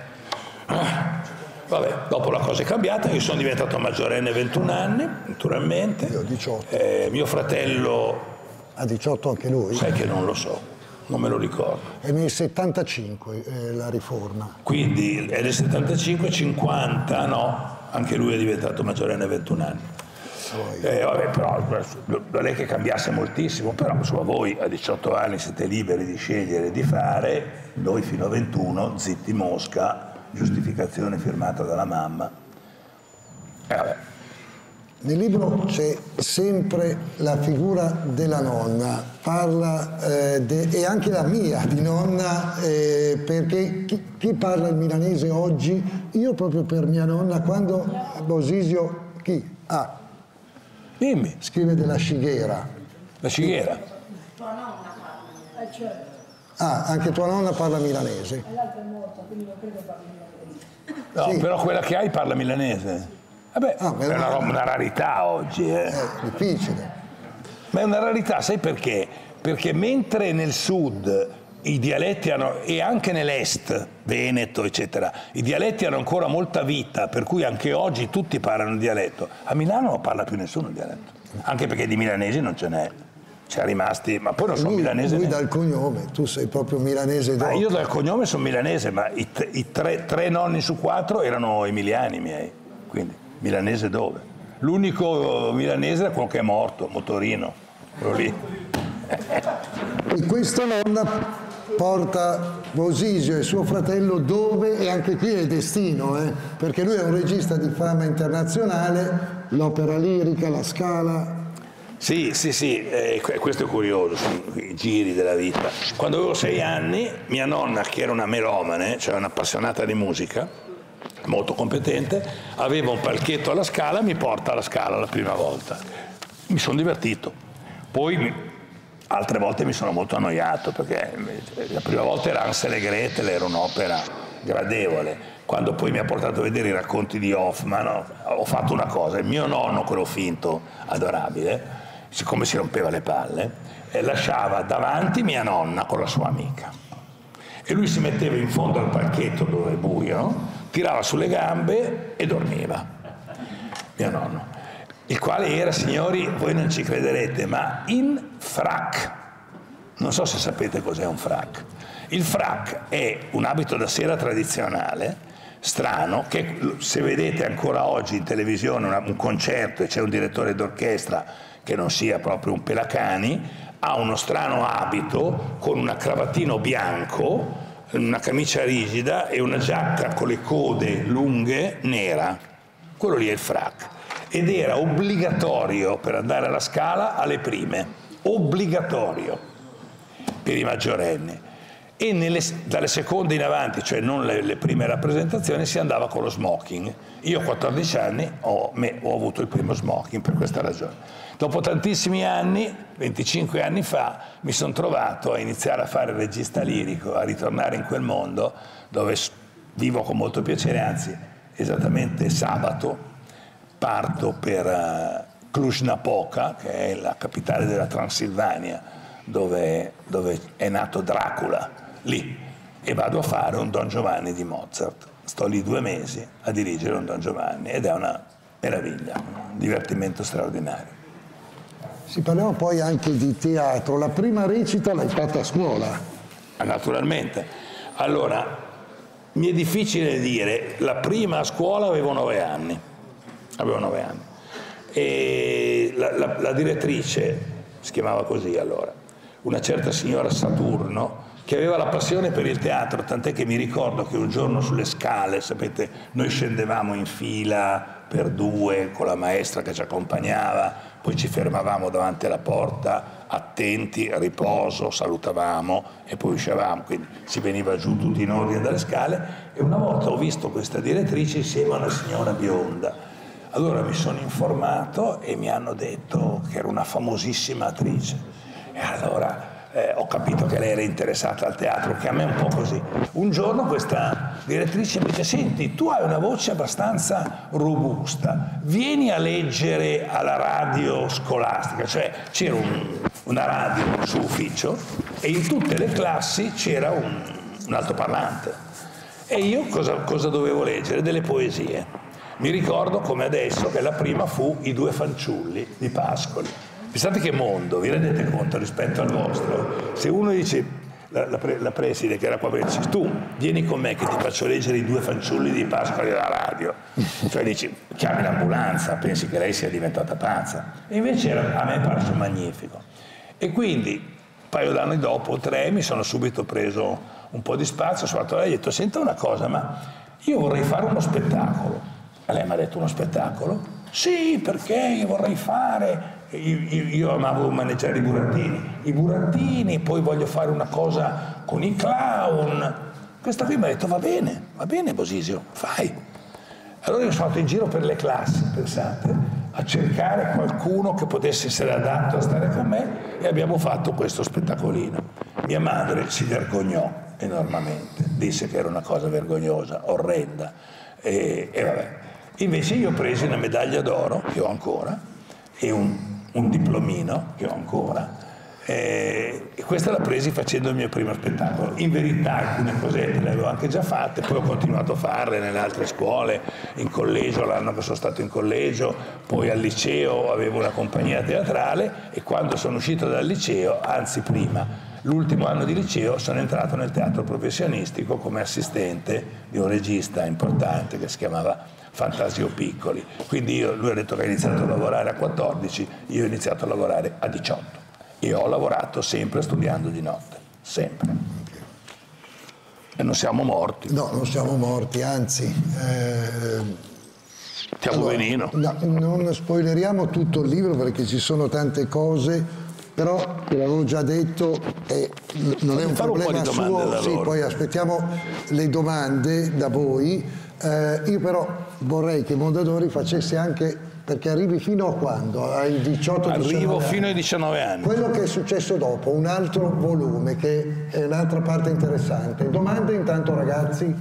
Vabbè, dopo la cosa è cambiata, io sono diventato maggiorenne a 21 anni, naturalmente. Io ho 18. Mio fratello... Ha 18 anche lui? Sai che non lo so, non me lo ricordo. È nel 75 la riforma. Quindi è del 75, 50, no, anche lui è diventato maggiorenne a 21 anni. Vabbè, però non è che cambiasse moltissimo, però insomma voi a 18 anni siete liberi di scegliere di fare, noi fino a 21, zitti mosca, giustificazione firmata dalla mamma. Vabbè. Nel libro c'è sempre la figura della nonna, parla e anche la mia di nonna, perché chi parla il milanese oggi, io proprio per mia nonna, quando Bosisio, chi? Dimmi. Scrive della Scighera. La Scighera? Tua nonna parla. Certo. Anche tua nonna parla milanese. E l'altra è morta, quindi non credo parli milanese. No, sì. Però quella che hai parla milanese. Vabbè, è una rarità oggi. È difficile. Ma è una rarità, sai perché? Perché mentre nel sud i dialetti hanno, e anche nell'est, Veneto, eccetera, i dialetti hanno ancora molta vita, per cui anche oggi tutti parlano il dialetto. A Milano non parla più nessuno il dialetto, anche perché di milanesi non ce n'è. C'è rimasti, ma poi non sono milanese. Lui dal cognome, tu sei proprio milanese dopo. Io dal cognome sono milanese, ma i tre nonni su 4 erano emiliani miei, quindi milanese dove? L'unico milanese è quello che è morto, Motorino, quello lì. E questa nonna porta Bosisio e suo fratello dove, e anche qui è il destino, perché lui è un regista di fama internazionale, l'opera lirica, la Scala. Sì, questo è curioso, sono i giri della vita. Quando avevo 6 anni, mia nonna, che era una melomane, cioè un'appassionata di musica, molto competente, aveva un palchetto alla Scala, mi porta alla Scala la prima volta. Mi sono divertito. Poi altre volte mi sono molto annoiato, perché la prima volta era Hansel e Gretel, era un'opera gradevole. Quando poi mi ha portato a vedere i racconti di Hoffmann, ho fatto una cosa: il mio nonno, quello finto, adorabile, siccome si rompeva le palle, lasciava davanti mia nonna con la sua amica. E lui si metteva in fondo al palchetto dove è buio, no? Tirava sulle gambe e dormiva, mio nonno. Il quale era, signori, voi non ci crederete, ma in frac. Non so se sapete cos'è un frac. Il frac è un abito da sera tradizionale, strano, che se vedete ancora oggi in televisione un concerto e c'è un direttore d'orchestra che non sia proprio un Pelacani, ha uno strano abito con un cravattino bianco, una camicia rigida e una giacca con le code lunghe nera. Quello lì è il frac. Ed era obbligatorio per andare alla Scala alle prime, obbligatorio per i maggiorenni. E dalle seconde in avanti, cioè non le prime rappresentazioni, si andava con lo smoking. Io a 14 anni ho avuto il primo smoking per questa ragione. Dopo tantissimi anni, 25 anni fa, mi sono trovato a iniziare a fare il regista lirico, a ritornare in quel mondo dove vivo con molto piacere, anzi esattamente sabato parto per Cluj-Napoca, che è la capitale della Transilvania, dove è nato Dracula, lì, e vado a fare un Don Giovanni di Mozart. Sto lì 2 mesi a dirigere un Don Giovanni ed è una meraviglia, un divertimento straordinario. Si parliamo poi anche di teatro. La prima recita l'hai fatta a scuola? Naturalmente. Allora, mi è difficile dire, la prima a scuola avevo 9 anni. Avevo 9 anni. E la direttrice, si chiamava così allora, una certa signora Saturno, che aveva la passione per il teatro, tant'è che mi ricordo che un giorno sulle scale, sapete, noi scendevamo in fila per 2 con la maestra che ci accompagnava, poi ci fermavamo davanti alla porta attenti, riposo, salutavamo e poi uscivamo, quindi si veniva giù tutti in ordine dalle scale, e una volta ho visto questa direttrice insieme a una signora bionda. Allora mi sono informato e mi hanno detto che era una famosissima attrice, e allora ho capito che lei era interessata al teatro, che a me è un po' così. Un giorno questa direttrice mi dice: senti, tu hai una voce abbastanza robusta, vieni a leggere alla radio scolastica. Cioè c'era una radio su ufficio e in tutte le classi c'era un altoparlante, e io cosa dovevo leggere? Delle poesie. Mi ricordo come adesso che la prima fu I due fanciulli di Pascoli. Pensate che mondo, vi rendete conto rispetto al vostro? Se uno dice, la preside che era qua, dice: tu vieni con me che ti faccio leggere I due fanciulli di Pascoli alla radio, cioè dici, chiami l'ambulanza, pensi che lei sia diventata pazza. E invece a me è parso magnifico. E quindi un paio d'anni dopo, 3, mi sono subito preso un po' di spazio, sono andato a lei e ho detto: senta una cosa, ma io vorrei fare uno spettacolo. E lei mi ha detto: uno spettacolo? Sì, perché io vorrei fare... Io amavo maneggiare i burattini, poi voglio fare una cosa con i clown. Questa qui mi ha detto: va bene Bosisio, fai. Allora io sono andato in giro per le classi, pensate, a cercare qualcuno che potesse essere adatto a stare con me, e abbiamo fatto questo spettacolino. Mia madre si vergognò enormemente, disse che era una cosa vergognosa, orrenda, e vabbè. Invece io presi una medaglia d'oro, che ho ancora, e un diplomino, che ho ancora, e questa l'ho presi facendo il mio primo spettacolo. In verità alcune cosette le avevo anche già fatte, poi ho continuato a farle nelle altre scuole, in collegio, l'anno che sono stato in collegio, poi al liceo avevo una compagnia teatrale, e quando sono uscito dal liceo, anzi prima, l'ultimo anno di liceo, sono entrato nel teatro professionistico come assistente di un regista importante che si chiamava Fantasio Piccoli. Quindi lui ha detto che ha iniziato a lavorare a 14, io ho iniziato a lavorare a 18 e ho lavorato sempre studiando di notte, sempre. E non siamo morti. No, non siamo morti, anzi. Siamo benino. No, non spoileriamo tutto il libro perché ci sono tante cose, però te l'avevo già detto, non è un problema suo. Sì, poi aspettiamo le domande da voi. Io però vorrei che Mondadori facesse anche, perché arrivi fino a quando? Ai 18-19 anni? Arrivo fino ai 19 anni. Quello che è successo dopo, un altro volume, che è un'altra parte interessante. Domande intanto, ragazzi?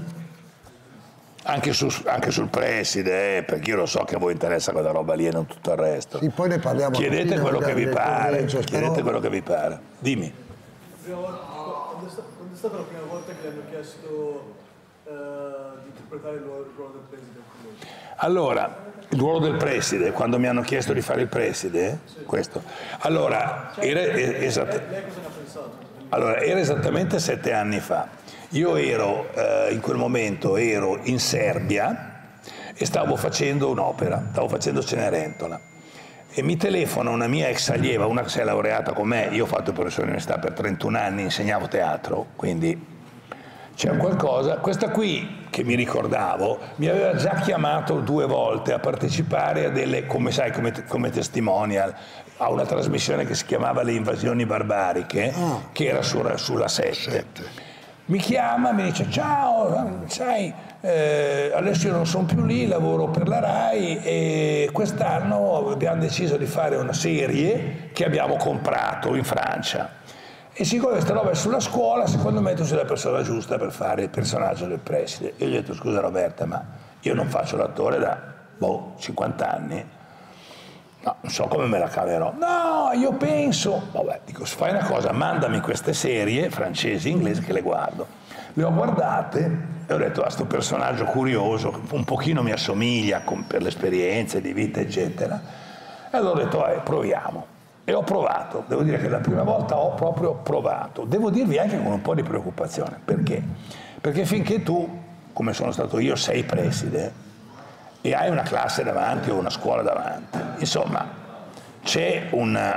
Anche sul preside, perché io lo so che a voi interessa quella roba lì e non tutto il resto. Sì, poi ne parliamo. Chiedete quello che vi pare, chiedete quello che vi pare. Dimmi. Quando è stata la prima volta che le hanno chiesto di interpretare il ruolo del preside? Allora, il ruolo del preside, quando mi hanno chiesto di fare il preside, sì. Questo. Allora, lei cosa ne ha pensato? Allora, era esattamente 7 anni fa. Io ero, in quel momento, ero in Serbia e stavo facendo un'opera, stavo facendo Cenerentola. E mi telefona una mia ex allieva, una che si è laureata con me, io ho fatto professore all'università per 31 anni, insegnavo teatro, quindi c'era qualcosa. Questa qui, che mi ricordavo, mi aveva già chiamato 2 volte a partecipare a delle, come sai, come testimonial, a una trasmissione che si chiamava Le invasioni barbariche, che era sulla 7. Mi chiama, mi dice: ciao, sai, adesso io non sono più lì, lavoro per la RAI e quest'anno abbiamo deciso di fare una serie che abbiamo comprato in Francia. E siccome questa roba è sulla scuola, secondo me tu sei la persona giusta per fare il personaggio del preside. E io gli ho detto: scusa Roberta, ma io non faccio l'attore da 50 anni. No, non so come me la caverò. No, io penso... Vabbè, dico, fai una cosa, mandami queste serie francesi, inglesi, che le guardo. Le ho guardate e ho detto: sto personaggio curioso, un pochino mi assomiglia per le esperienze di vita, eccetera. E allora ho detto: proviamo. E ho provato. Devo dire che la prima volta ho proprio provato. Devo dirvi anche con un po' di preoccupazione. Perché? Perché finché tu, come sono stato io, sei preside e hai una classe davanti o una scuola davanti, insomma, c'è un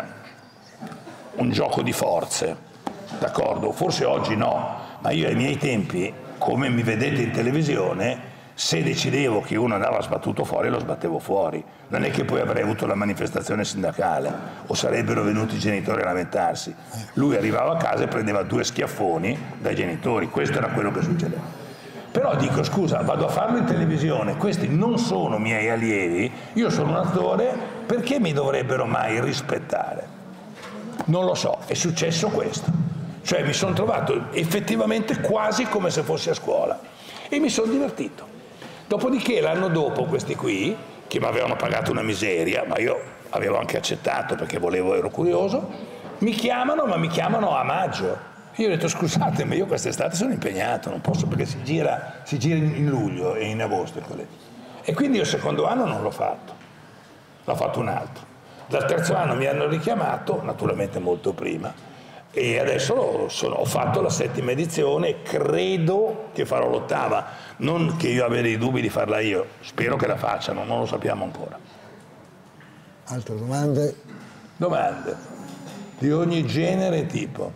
gioco di forze, d'accordo? Forse oggi no, ma io ai miei tempi, come mi vedete in televisione, Se decidevo che uno andava sbattuto fuori, lo sbattevo fuori. Non è che poi avrei avuto la manifestazione sindacale o sarebbero venuti i genitori a lamentarsi. Lui arrivava a casa e prendeva 2 schiaffoni dai genitori, questo era quello che succedeva. Però dico, scusa, vado a farlo in televisione, questi non sono miei allievi, io sono un attore, perché mi dovrebbero mai rispettare? Non lo so, è successo questo. Cioè mi sono trovato effettivamente quasi come se fossi a scuola e mi sono divertito. Dopodiché l'anno dopo questi qui, che mi avevano pagato una miseria, ma io avevo anche accettato perché ero curioso, mi chiamano, ma mi chiamano a maggio. Io ho detto scusate, ma io quest'estate sono impegnato, non posso perché si gira in luglio e in agosto. E quindi io il secondo anno non l'ho fatto, l'ho fatto un altro. Dal terzo anno mi hanno richiamato, naturalmente molto prima, e adesso ho fatto la 7ª edizione, credo che farò l'8ª, non che io abbia dei dubbi di farla io, spero che la facciano, non lo sappiamo ancora. Altre domande? Domande di ogni genere e tipo.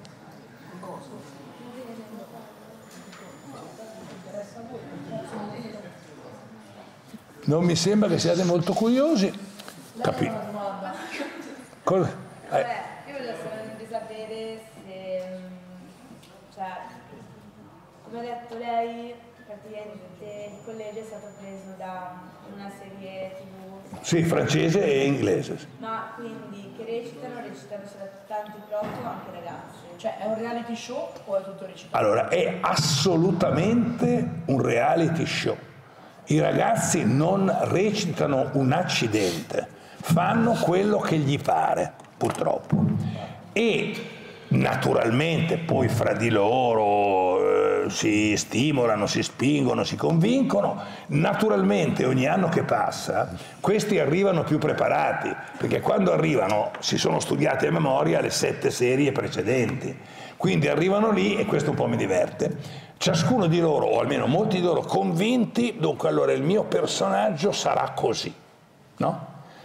Non mi sembra che siate molto curiosi. Capito? Io voglio solamente sapere se, cioè, come ha detto lei, praticamente il collegio è stato preso da una serie TV. Sì, francese e inglese. Ma quindi che recitano solo tanti prof o anche ragazzi? Cioè è un reality show o è tutto recitato? Allora, è assolutamente un reality show. I ragazzi non recitano un accidente, fanno quello che gli pare, purtroppo. E naturalmente poi fra di loro si stimolano, si spingono, si convincono. Naturalmente ogni anno che passa questi arrivano più preparati, perché quando arrivano si sono studiati a memoria le 7 serie precedenti. Quindi arrivano lì e questo un po' mi diverte. Ciascuno di loro, o almeno molti di loro, convinti, dunque allora il mio personaggio sarà così, no?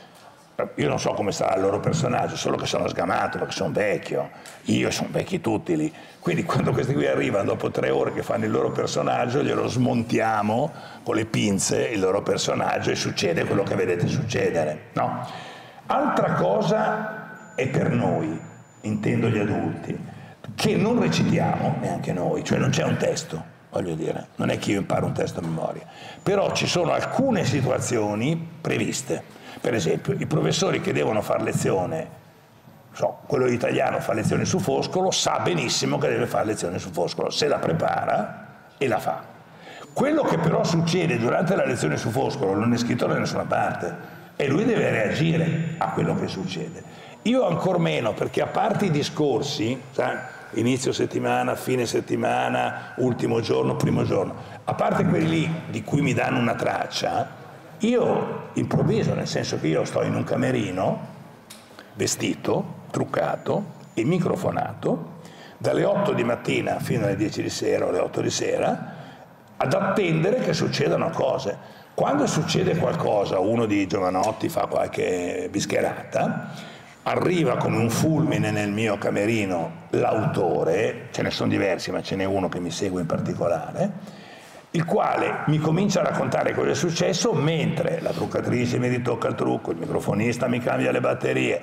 Io non so come sarà il loro personaggio, solo che sono sgamato perché sono vecchio, io sono vecchi tutti lì. Quindi quando questi qui arrivano, dopo 3 ore che fanno il loro personaggio, glielo smontiamo con le pinze, il loro personaggio, e succede quello che vedete succedere, no? Altra cosa è per noi, intendo gli adulti, che non recitiamo neanche noi, cioè non c'è un testo, voglio dire, non è che io imparo un testo a memoria, però ci sono alcune situazioni previste. Per esempio, i professori che devono fare lezione, quello di italiano fa lezione su Foscolo, sa benissimo che deve fare lezione su Foscolo, se la prepara e la fa. Quello che però succede durante la lezione su Foscolo non è scritto da nessuna parte e lui deve reagire a quello che succede. Io ancor meno, perché a parte i discorsi, inizio settimana, fine settimana, ultimo giorno, primo giorno, a parte quelli lì di cui mi danno una traccia, io improvviso, nel senso che io sto in un camerino, vestito, truccato e microfonato, dalle 8 di mattina fino alle 10 di sera o alle 8 di sera, ad attendere che succedano cose. Quando succede qualcosa, uno di Giovanotti fa qualche bischerata, arriva come un fulmine nel mio camerino l'autore, ce ne sono diversi ma ce n'è uno che mi segue in particolare, il quale mi comincia a raccontare cosa è successo mentre la truccatrice mi ritocca il trucco, il microfonista mi cambia le batterie,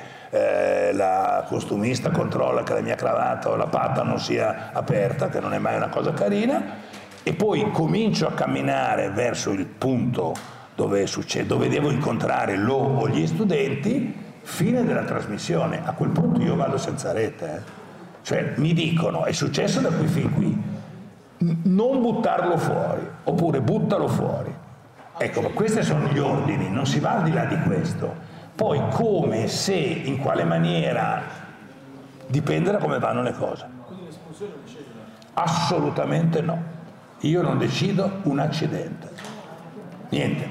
la costumista controlla che la mia cravatta o la patta non sia aperta, che non è mai una cosa carina, e poi comincio a camminare verso il punto dove devo incontrare lo o gli studenti. Fine della trasmissione, a quel punto io vado senza rete, cioè mi dicono è successo da qui fin qui, non buttarlo fuori, oppure buttalo fuori. Ecco, questi sono gli ordini, non si va al di là di questo. Poi come, se, in quale maniera, dipende da come vanno le cose. Quindi l'espulsione non sceglie? Assolutamente no. Io non decido un accidente. Niente.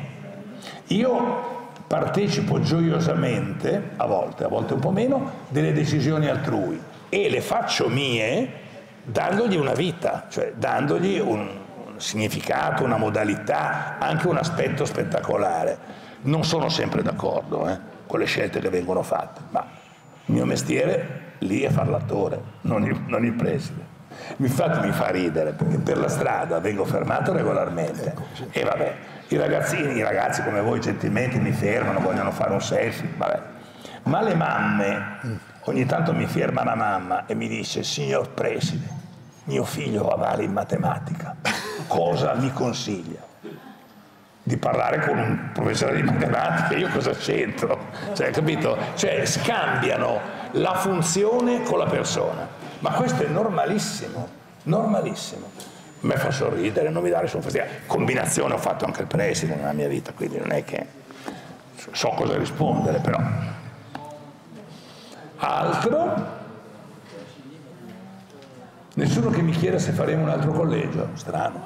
Io partecipo gioiosamente, a volte un po' meno, delle decisioni altrui e le faccio mie dandogli una vita, cioè dandogli un significato, una modalità, anche un aspetto spettacolare. Non sono sempre d'accordo con le scelte che vengono fatte, ma il mio mestiere lì è far l'attore, non il preside. Infatti mi fa ridere, perché per la strada vengo fermato regolarmente e vabbè, i ragazzi come voi gentilmente mi fermano, vogliono fare un selfie, vabbè. Ma le mamme, ogni tanto mi ferma una mamma e mi dice: signor preside, mio figlio va male in matematica, cosa mi consiglia? Di parlare con un professore di matematica, io cosa c'entro? Cioè, capito? Cioè, scambiano la funzione con la persona. Ma questo è normalissimo, normalissimo. A me fa sorridere, non mi dare nessun fastidio. Combinazione ho fatto anche il preside nella mia vita, quindi non è che so cosa rispondere, però. Altro? Nessuno che mi chieda se faremo un altro collegio, strano.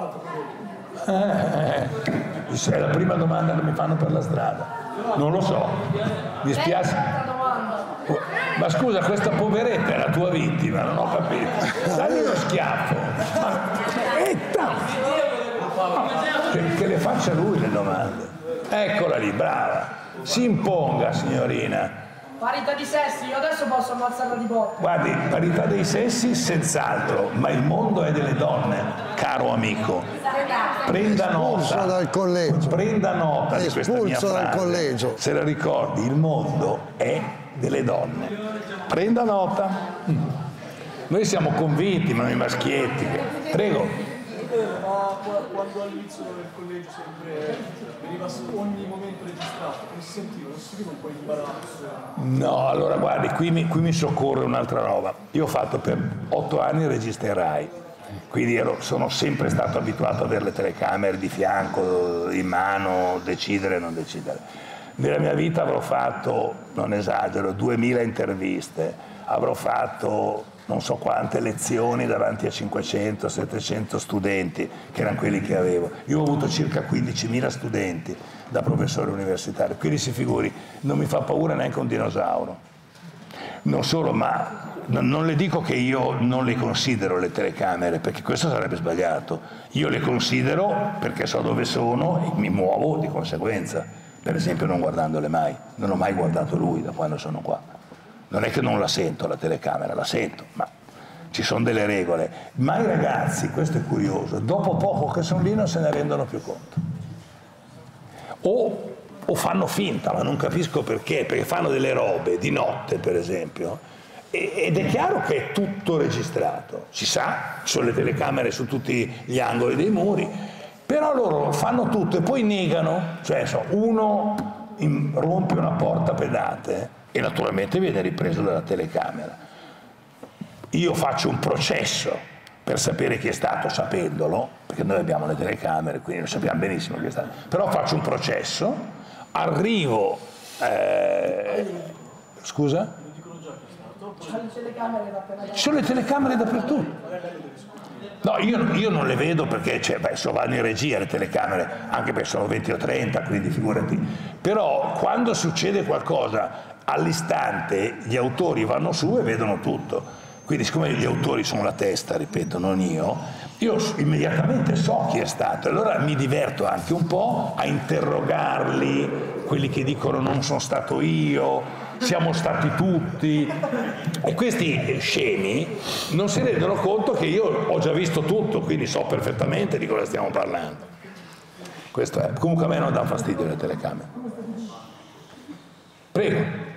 È la prima domanda che mi fanno per la strada. Non lo so, mi spiace. Ma scusa, questa poveretta è la tua vittima, non ho capito. Dagli uno schiaffo. Che le faccia lui le domande. Eccola lì, brava. Si imponga, signorina. Parità di sessi, io adesso posso ammazzarla di botte. Guardi, parità dei sessi senz'altro, ma il mondo è delle donne, caro amico. Prenda nota, dal collegio. Prenda nota di questa mia frase. Dal collegio. Se la ricordi, il mondo è delle donne. Prenda nota. Noi siamo convinti, ma noi maschietti. Prego. Ma quando all'inizio del collegio sempre veniva ogni momento registrato, come si sentiva? Non si sentiva un po' di imbarazzo? No, allora guardi, qui mi soccorre un'altra roba. Io ho fatto per 8 anni il regista in Rai, quindi sono sempre stato abituato a avere le telecamere di fianco, in mano, decidere o non decidere. Nella mia vita avrò fatto, non esagero, 2000 interviste, avrò fatto non so quante lezioni davanti a 500-700 studenti, che erano quelli che avevo. Io ho avuto circa 15.000 studenti da professore universitario, quindi si figuri, non mi fa paura neanche un dinosauro. Non solo, ma non le dico che io non le considero le telecamere, perché questo sarebbe sbagliato. Io le considero perché so dove sono e mi muovo di conseguenza. Per esempio non guardandole mai, non ho mai guardato lui da quando sono qua. Non è che non la sento la telecamera, la sento, ma ci sono delle regole. Ma i ragazzi, questo è curioso, dopo poco che sono lì non se ne rendono più conto. O fanno finta, ma non capisco perché fanno delle robe di notte, per esempio, ed è chiaro che è tutto registrato. Si sa, ci sono le telecamere su tutti gli angoli dei muri, però loro fanno tutto e poi negano. Cioè, uno rompe una porta a pedate e naturalmente viene ripreso dalla telecamera. Io faccio un processo per sapere chi è stato, sapendolo, perché noi abbiamo le telecamere, quindi lo sappiamo benissimo chi è stato. Però faccio un processo, arrivo... Scusa? Ci sono le telecamere dappertutto. No, io non le vedo perché vanno in regia le telecamere, anche perché sono 20 o 30, quindi figurati. Però quando succede qualcosa, all'istante gli autori vanno su e vedono tutto. Quindi siccome gli autori sono la testa, ripeto, non io immediatamente so chi è stato. Allora mi diverto anche un po' a interrogarli, quelli che dicono non sono stato io, siamo stati tutti. E questi scemi non si rendono conto che io ho già visto tutto, quindi so perfettamente di cosa stiamo parlando. Questo è. Comunque a me non dà fastidio le telecamere. Prego.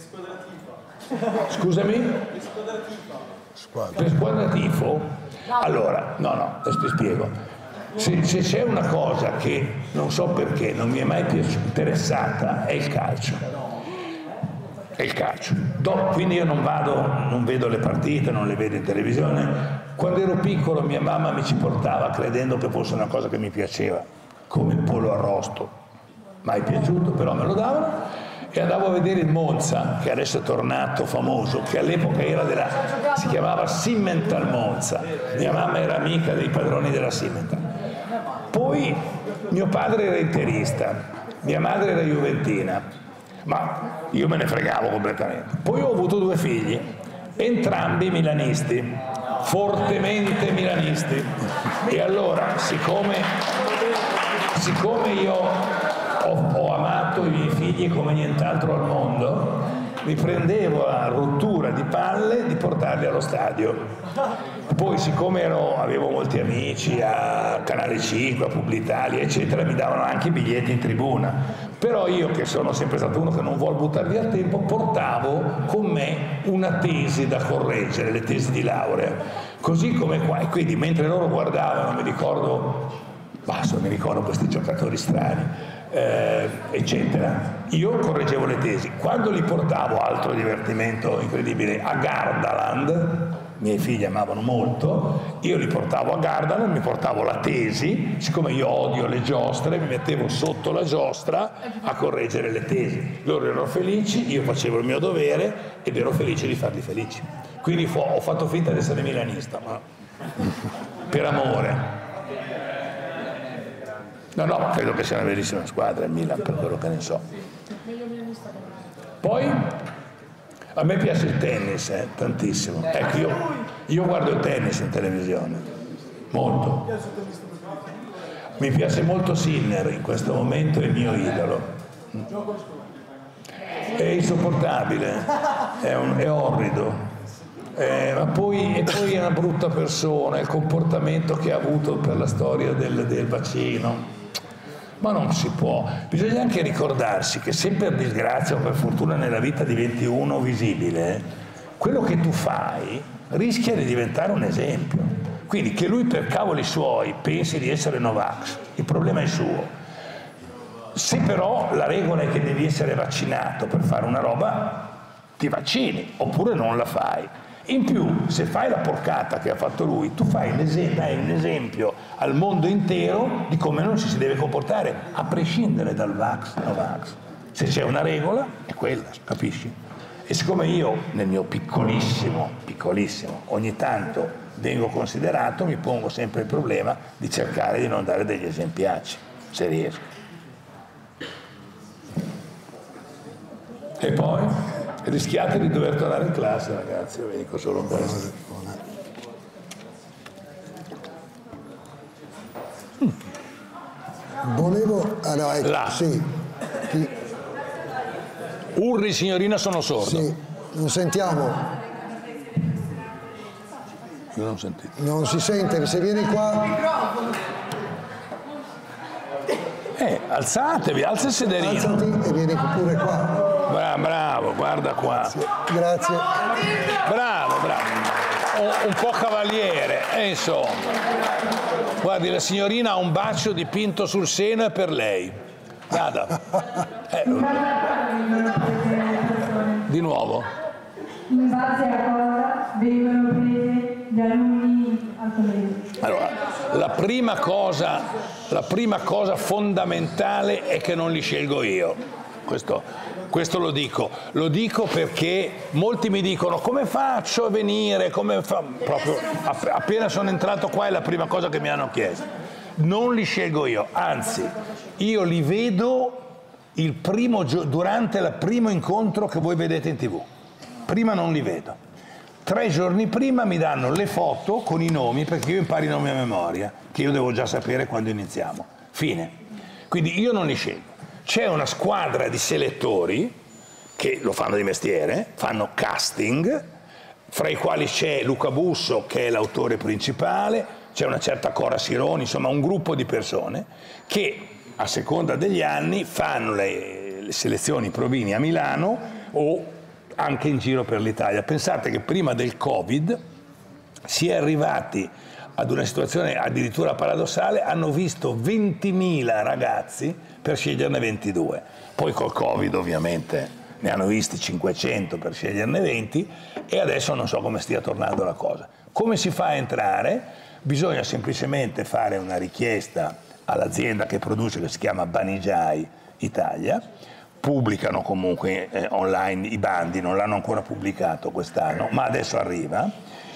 Scusami? Per squadra tifo? Allora, no, adesso ti spiego. Se c'è una cosa che non so perché non mi è mai interessata è il calcio. È il calcio. Quindi io non vedo le partite, non le vedo in televisione. Quando ero piccolo mia mamma mi ci portava credendo che fosse una cosa che mi piaceva, come il pollo arrosto. Mai piaciuto, però me lo davano. E andavo a vedere il Monza, che adesso è tornato famoso, che all'epoca era si chiamava Simmental Monza. Mia mamma era amica dei padroni della Simmental. Poi mio padre era interista, mia madre era juventina, ma io me ne fregavo completamente. Poi ho avuto 2 figli, entrambi milanisti, fortemente milanisti. E allora, siccome io ho amato i miei figli come nient'altro al mondo, mi prendevo a rottura di palle di portarli allo stadio. Poi siccome avevo molti amici a Canale 5, a Publitalia, eccetera, mi davano anche i biglietti in tribuna. Però io, che sono sempre stato uno che non vuole buttare via tempo, portavo con me una tesi da correggere, le tesi di laurea. Così come qua. E quindi mentre loro guardavano, mi ricordo questi giocatori strani, eccetera, io correggevo le tesi. Quando li portavo, altro divertimento incredibile, a Gardaland, i miei figli amavano molto, io li portavo a Gardaland, mi portavo la tesi, siccome io odio le giostre, mi mettevo sotto la giostra a correggere le tesi. Loro erano felici, io facevo il mio dovere ed ero felice di farli felici. Quindi ho fatto finta di essere milanista, ma per amore. No, credo che sia una bellissima squadra il Milan, per quello che ne so. Poi a me piace il tennis, tantissimo. Ecco, io guardo il tennis in televisione, molto. Mi piace molto Sinner, in questo momento è il mio idolo. È insopportabile, è orrido, ma poi è una brutta persona, il comportamento che ha avuto per la storia del vaccino. Ma non si può, bisogna anche ricordarsi che se per disgrazia o per fortuna nella vita diventi uno visibile, quello che tu fai rischia di diventare un esempio. Quindi che lui per cavoli suoi pensi di essere Novax, il problema è suo. Se però la regola è che devi essere vaccinato per fare una roba, ti vaccini, oppure non la fai. In più, se fai la porcata che ha fatto lui, tu dai un esempio al mondo intero di come non ci si deve comportare, a prescindere dal vax, no vax. Se c'è una regola, è quella, capisci? E siccome io, nel mio piccolissimo, ogni tanto vengo considerato, mi pongo sempre il problema di cercare di non dare degli esempiacci, se riesco. E poi? Rischiate di dover tornare in classe, ragazzi, io vi dico solo questo. Volevo... Là. Sì. Urri, signorina, sono sordo. Sì, non sentiamo. Io non sentito. Non si sente, se vieni qua... Alzatevi, alza il sederino. Alzati e vieni pure qua. Bravo, guarda qua. Grazie. Bravo. Un po' cavaliere, insomma. Guardi, la signorina ha un bacio dipinto sul seno e per lei. Vada. Di nuovo. In base a cosa vengono prese gli alunni al collegio? Allora, la prima cosa fondamentale è che non li scelgo io. Questo lo dico perché molti mi dicono come faccio a venire, proprio appena sono entrato qua è la prima cosa che mi hanno chiesto. Non li scelgo io, anzi io li vedo durante il primo incontro che voi vedete in TV. Prima non li vedo. 3 giorni prima mi danno le foto con i nomi, perché io imparo i nomi a memoria, che io devo già sapere quando iniziamo. Fine. Quindi io non li scelgo. C'è una squadra di selettori che lo fanno di mestiere, fanno casting, fra i quali c'è Luca Busso, che è l'autore principale, c'è una certa Cora Sironi, insomma un gruppo di persone che a seconda degli anni fanno le selezioni provini a Milano o anche in giro per l'Italia. Pensate che prima del Covid si è arrivati ad una situazione addirittura paradossale, hanno visto 20.000 ragazzi per sceglierne 22. Poi col Covid ovviamente ne hanno visti 500 per sceglierne 20 e adesso non so come stia tornando la cosa. Come si fa a entrare? Bisogna semplicemente fare una richiesta all'azienda che produce, che si chiama Banijay Italia, pubblicano comunque online i bandi, non l'hanno ancora pubblicato quest'anno, ma adesso arriva,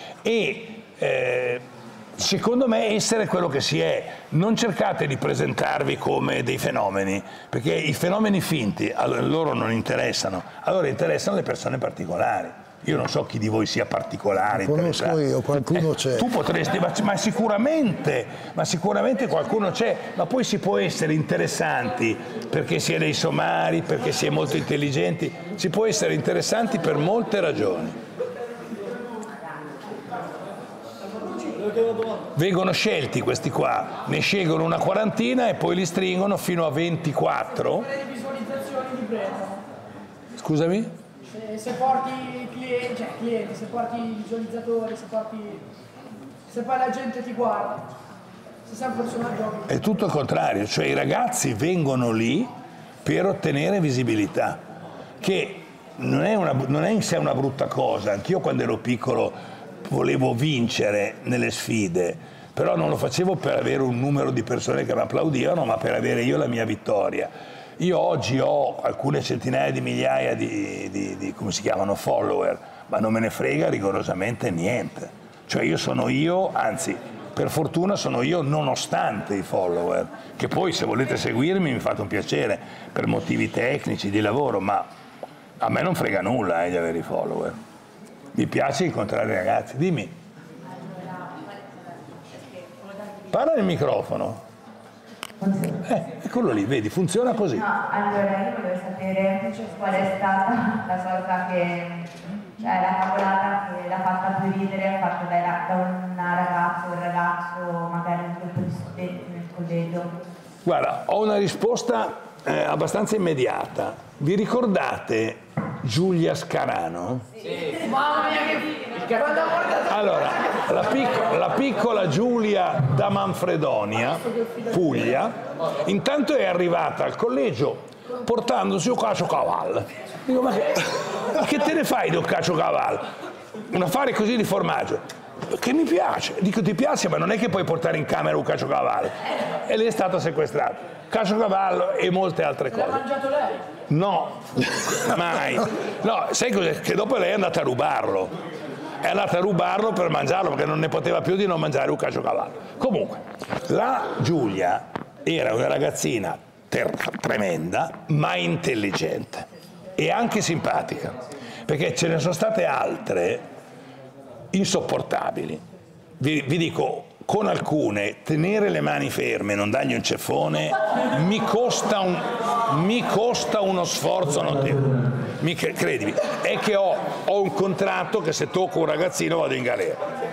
e secondo me essere quello che si è. Non cercate di presentarvi come dei fenomeni, perché i fenomeni finti a loro non interessano, a loro interessano le persone particolari. Io non so chi di voi sia particolare. Conosco io, qualcuno c'è. Tu potresti, ma sicuramente qualcuno c'è, ma poi si può essere interessanti perché si è dei somari, perché si è molto intelligenti, si può essere interessanti per molte ragioni. Vengono scelti questi qua, ne scelgono una quarantina e poi li stringono fino a 24. Le visualizzazioni ti prendono. Scusami? Se porti clienti, se porti visualizzatori, se poi la gente ti guarda, se sei un personaggio. È tutto il contrario, cioè i ragazzi vengono lì per ottenere visibilità, che non è in sé una brutta cosa. Anch'io quando ero piccolo volevo vincere nelle sfide, però non lo facevo per avere un numero di persone che mi applaudivano, ma per avere io la mia vittoria. Io oggi ho alcune centinaia di migliaia di come si chiamano, follower, ma non me ne frega rigorosamente niente. Cioè io sono io, anzi, per fortuna sono io nonostante i follower, che poi se volete seguirmi mi fate un piacere, per motivi tecnici, di lavoro, ma a me non frega nulla di avere i follower. Mi piace incontrare i ragazzi. Dimmi. Parla nel microfono. Eccolo lì, vedi, funziona così. No, allora io volevo sapere qual è stata la cosa cioè la cavolata che l'ha fatta più ridere, fatta da una ragazza o un ragazzo, magari un gruppo di studenti nel collegio. Guarda, ho una risposta abbastanza immediata. Vi ricordate Giulia Scarano? Sì. Mamma mia, che allora, la piccola Giulia da Manfredonia, Puglia, intanto è arrivata al collegio portandosi un caciocavallo. Dico, ma che te ne fai di un caciocavallo? Un affare così di formaggio. Che mi piace. Dico, ti piace, ma non è che puoi portare in camera un caciocavallo. E lei è stata sequestrata. Caciocavallo e molte altre cose. L'ha mangiato lei? No, mai. No, sai cos'è? Che dopo lei è andata a rubarlo. È andata a rubarlo per mangiarlo, perché non ne poteva più di non mangiare un caciocavallo. Comunque, la Giulia era una ragazzina tremenda, ma intelligente e anche simpatica, perché ce ne sono state altre insopportabili. Vi dico, con alcune tenere le mani ferme e non dargli un ceffone mi costa uno sforzo notevole. Credimi, è che ho un contratto che se tocco un ragazzino vado in galera.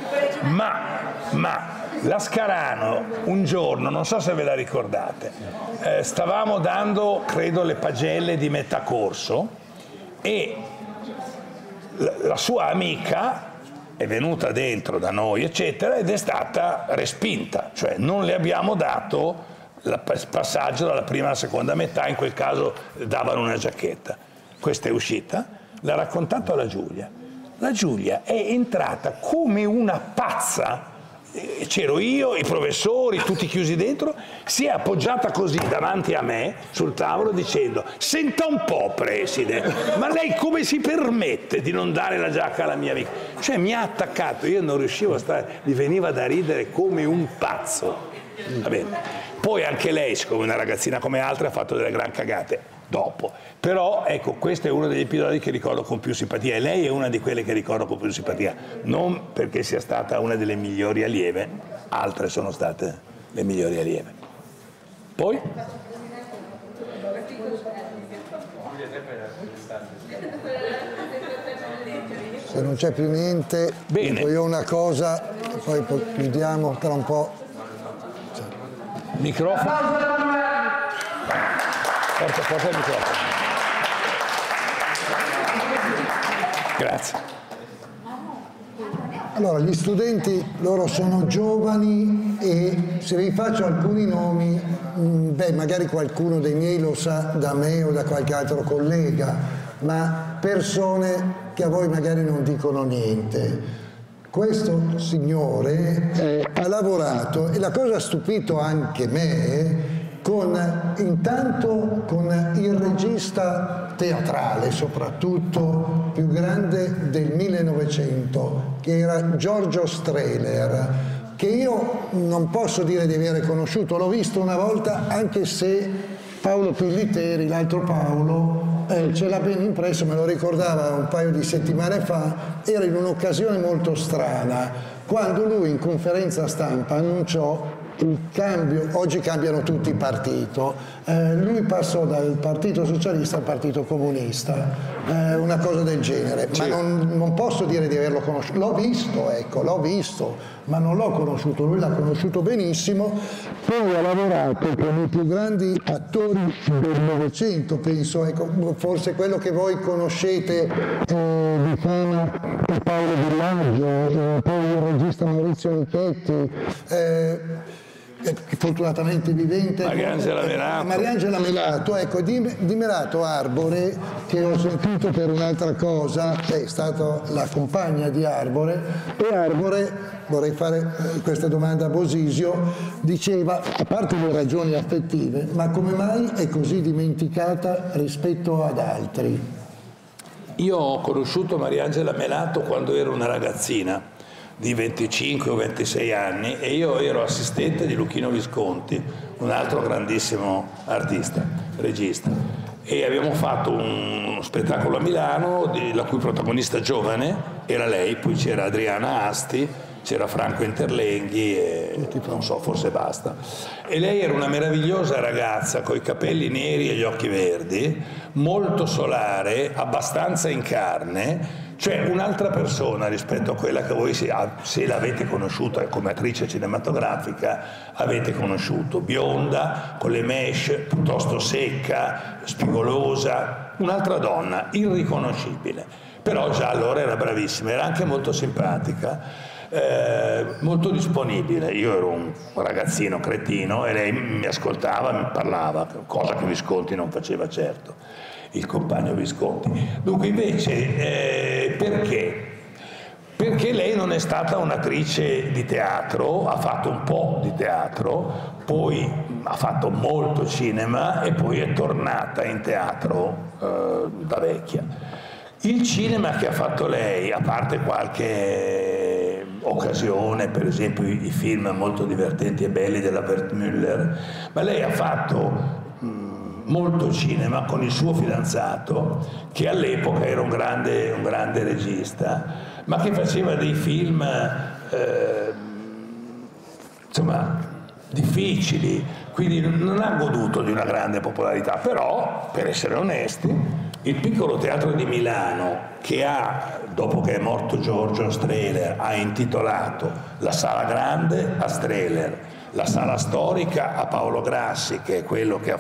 Ma la Scarano un giorno, non so se ve la ricordate, stavamo dando, credo, le pagelle di metà corso e la sua amica è venuta dentro da noi, eccetera, ed è stata respinta, cioè non le abbiamo dato il passaggio dalla prima alla seconda metà, in quel caso davano una giacchetta. Questa è uscita, l'ha raccontato alla Giulia. La Giulia è entrata come una pazza, c'ero io, i professori, tutti chiusi dentro, si è appoggiata così davanti a me sul tavolo dicendo: senta un po', preside, ma lei come si permette di non dare la giacca alla mia amica? Cioè mi ha attaccato, io non riuscivo a stare, gli veniva da ridere come un pazzo. Va bene. Poi anche lei, siccome una ragazzina come altre, ha fatto delle gran cagate dopo. Però ecco, questo è uno degli episodi che ricordo con più simpatia, e lei è una di quelle che ricordo con più simpatia, non perché sia stata una delle migliori allieve, altre sono state le migliori allieve. Poi? Se non c'è più niente, dico io una cosa, poi chiudiamo tra un po'. Microfono. Porta il microfono. Grazie. Allora, gli studenti, loro sono giovani e se vi faccio alcuni nomi, magari qualcuno dei miei lo sa da me o da qualche altro collega, ma persone che a voi magari non dicono niente. Questo signore ha lavorato, e la cosa ha stupito anche me, intanto con il regista teatrale soprattutto più grande del 1900, che era Giorgio Strehler, che io non posso dire di aver conosciuto, l'ho visto una volta, anche se Paolo Pilliteri, l'altro Paolo, ce l'ha ben impresso, me lo ricordava un paio di settimane fa, era in un'occasione molto strana, quando lui in conferenza stampa annunciò oggi cambiano tutti i partiti. Lui passò dal Partito Socialista al Partito Comunista, una cosa del genere, ma non posso dire di averlo conosciuto, l'ho visto, ma non l'ho conosciuto, lui l'ha conosciuto benissimo, poi ha lavorato con i più grandi attori del Novecento, penso, ecco, forse quello che voi conoscete di fama è Paolo Villaggio, poi il regista Maurizio Michetti, fortunatamente vivente, Mariangela Melato, ecco, di Melato Arbore, che ho sentito per un'altra cosa, è stata la compagna di Arbore, e Arbore, vorrei fare questa domanda a Bosisio, diceva, a parte le ragioni affettive, ma come mai è così dimenticata rispetto ad altri? Io ho conosciuto Mariangela Melato quando ero una ragazzina di 25 o 26 anni e io ero assistente di Luchino Visconti, un altro grandissimo artista, regista, e abbiamo fatto uno spettacolo a Milano la cui protagonista giovane era lei, poi c'era Adriana Asti, c'era Franco Interlenghi e non so, forse basta. E lei era una meravigliosa ragazza con i capelli neri e gli occhi verdi, molto solare, abbastanza in carne, cioè un'altra persona rispetto a quella che voi, se l'avete conosciuta come attrice cinematografica, avete conosciuto. Bionda, con le mesh, piuttosto secca, spigolosa, un'altra donna, irriconoscibile. Però già allora era bravissima, era anche molto simpatica. Molto disponibile. Io ero un ragazzino cretino e lei mi ascoltava, mi parlava, cosa che Visconti non faceva certo, il compagno Visconti. Dunque invece perché? Perché lei non è stata un'attrice di teatro, ha fatto un po' di teatro, poi ha fatto molto cinema e poi è tornata in teatro da vecchia. Il cinema che ha fatto lei, a parte qualche occasione, per esempio i film molto divertenti e belli della Wertmüller, ma lei ha fatto molto cinema con il suo fidanzato, che all'epoca era un grande regista, ma che faceva dei film insomma difficili, quindi non ha goduto di una grande popolarità. Però, per essere onesti, il Piccolo Teatro di Milano, che ha, dopo che è morto Giorgio Strehler, ha intitolato la Sala Grande a Strehler, la Sala Storica a Paolo Grassi, che è quello che ha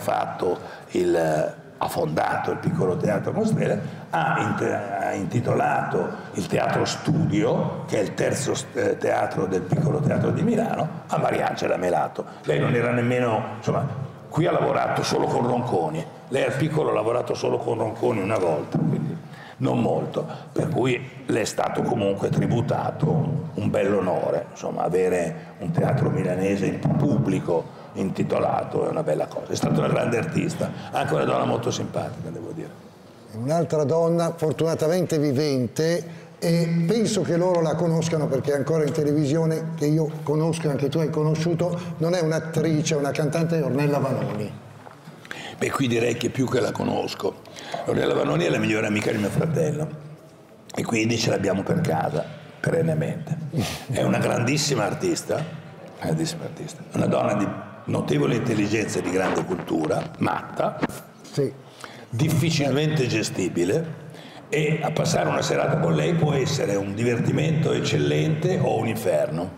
fondato il Piccolo Teatro con Strehler, ha intitolato il Teatro Studio, che è il terzo teatro del Piccolo Teatro di Milano, a Mariangela Melato. Lei non era nemmeno, insomma, qui ha lavorato solo con Ronconi, lei al Piccolo ha lavorato solo con Ronconi una volta, quindi non molto, per cui le è stato comunque tributato un bell'onore, insomma, avere un teatro milanese pubblico intitolato è una bella cosa. È stata una grande artista, anche una donna molto simpatica, devo dire. Un'altra donna fortunatamente vivente, e penso che loro la conoscano perché è ancora in televisione, che io conosco, anche tu hai conosciuto, non è un'attrice, è una cantante, Ornella Vanoni. Beh, qui direi che più che la conosco. Ornella Vanoni è la migliore amica di mio fratello e quindi ce l'abbiamo per casa, perennemente. È una grandissima artista, una donna di notevole intelligenza e di grande cultura, matta, sì, difficilmente gestibile, e a passare una serata con lei può essere un divertimento eccellente o un inferno.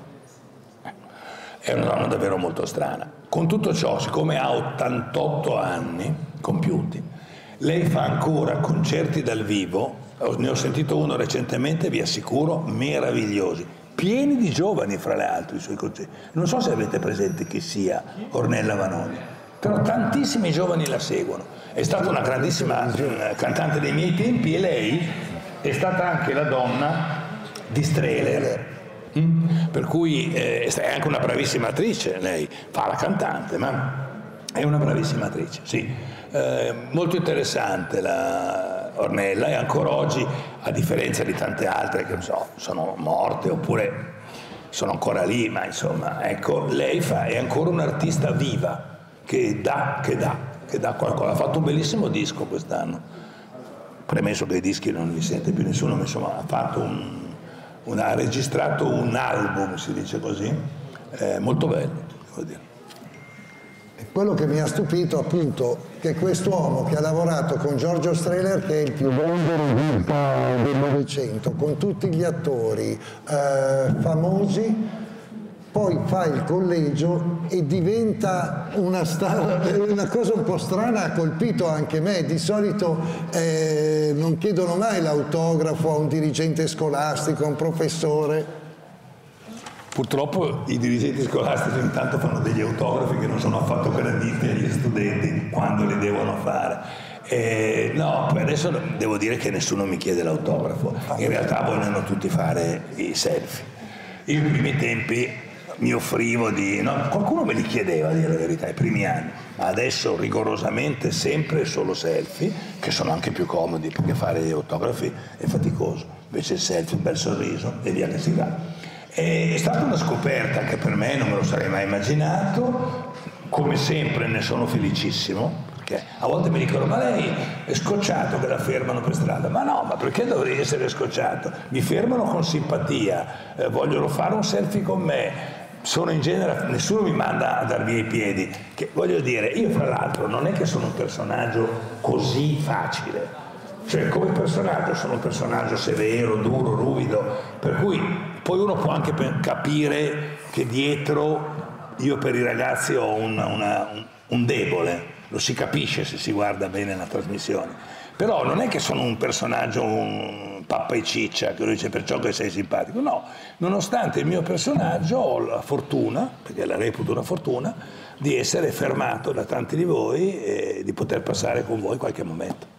È una donna davvero molto strana. Con tutto ciò, siccome ha 88 anni compiuti, lei fa ancora concerti dal vivo, ne ho sentito uno recentemente, vi assicuro, meravigliosi, pieni di giovani fra le altre i suoi concerti. Non so se avete presente chi sia Ornella Vanoni, però tantissimi giovani la seguono. È stata una grandissima cantante dei miei tempi e lei è stata anche la donna di Strehler. Per cui è anche una bravissima attrice, lei fa la cantante, ma è una bravissima attrice, sì. Molto interessante la Ornella, e ancora oggi, a differenza di tante altre che non so, sono morte oppure sono ancora lì, ma insomma, ecco, lei è ancora un'artista viva che dà qualcosa. Ha fatto un bellissimo disco quest'anno, premesso che i dischi non li sente più nessuno, ma insomma ha fatto ha registrato un album, si dice così, molto bello, devo vuol dire. Quello che mi ha stupito appunto che quest'uomo che ha lavorato con Giorgio Strehler, che è il più grande regista del Novecento, con tutti gli attori famosi, poi fa il collegio e diventa una star. Una cosa un po' strana, ha colpito anche me. Di solito non chiedono mai l'autografo a un dirigente scolastico, a un professore. Purtroppo i dirigenti scolastici intanto fanno degli autografi che non sono affatto graditi agli studenti quando li devono fare. No, poi adesso devo dire che nessuno mi chiede l'autografo, in realtà vogliono tutti fare i selfie. Io in primi tempi mi offrivo di... No, qualcuno me li chiedeva, a dire la verità, i primi anni, ma adesso rigorosamente sempre solo selfie, che sono anche più comodi perché fare gli autografi è faticoso, invece il selfie, un bel sorriso e via che si va. È stata una scoperta che per me non me lo sarei mai immaginato, come sempre ne sono felicissimo, perché a volte mi dicono ma lei è scocciato che la fermano per strada, ma no, ma perché dovrei essere scocciato? Mi fermano con simpatia, vogliono fare un selfie con me, sono in genere, nessuno mi manda a dar via i piedi, che voglio dire, io fra l'altro non è che sono un personaggio così facile. Cioè come personaggio sono un personaggio severo, duro, ruvido, per cui poi uno può anche capire che dietro io per i ragazzi ho un debole, lo si capisce se si guarda bene la trasmissione, però non è che sono un personaggio, un pappa e ciccia, che uno dice perciò che sei simpatico, no, nonostante il mio personaggio ho la fortuna, perché la reputo una fortuna, di essere fermato da tanti di voi e di poter passare con voi qualche momento.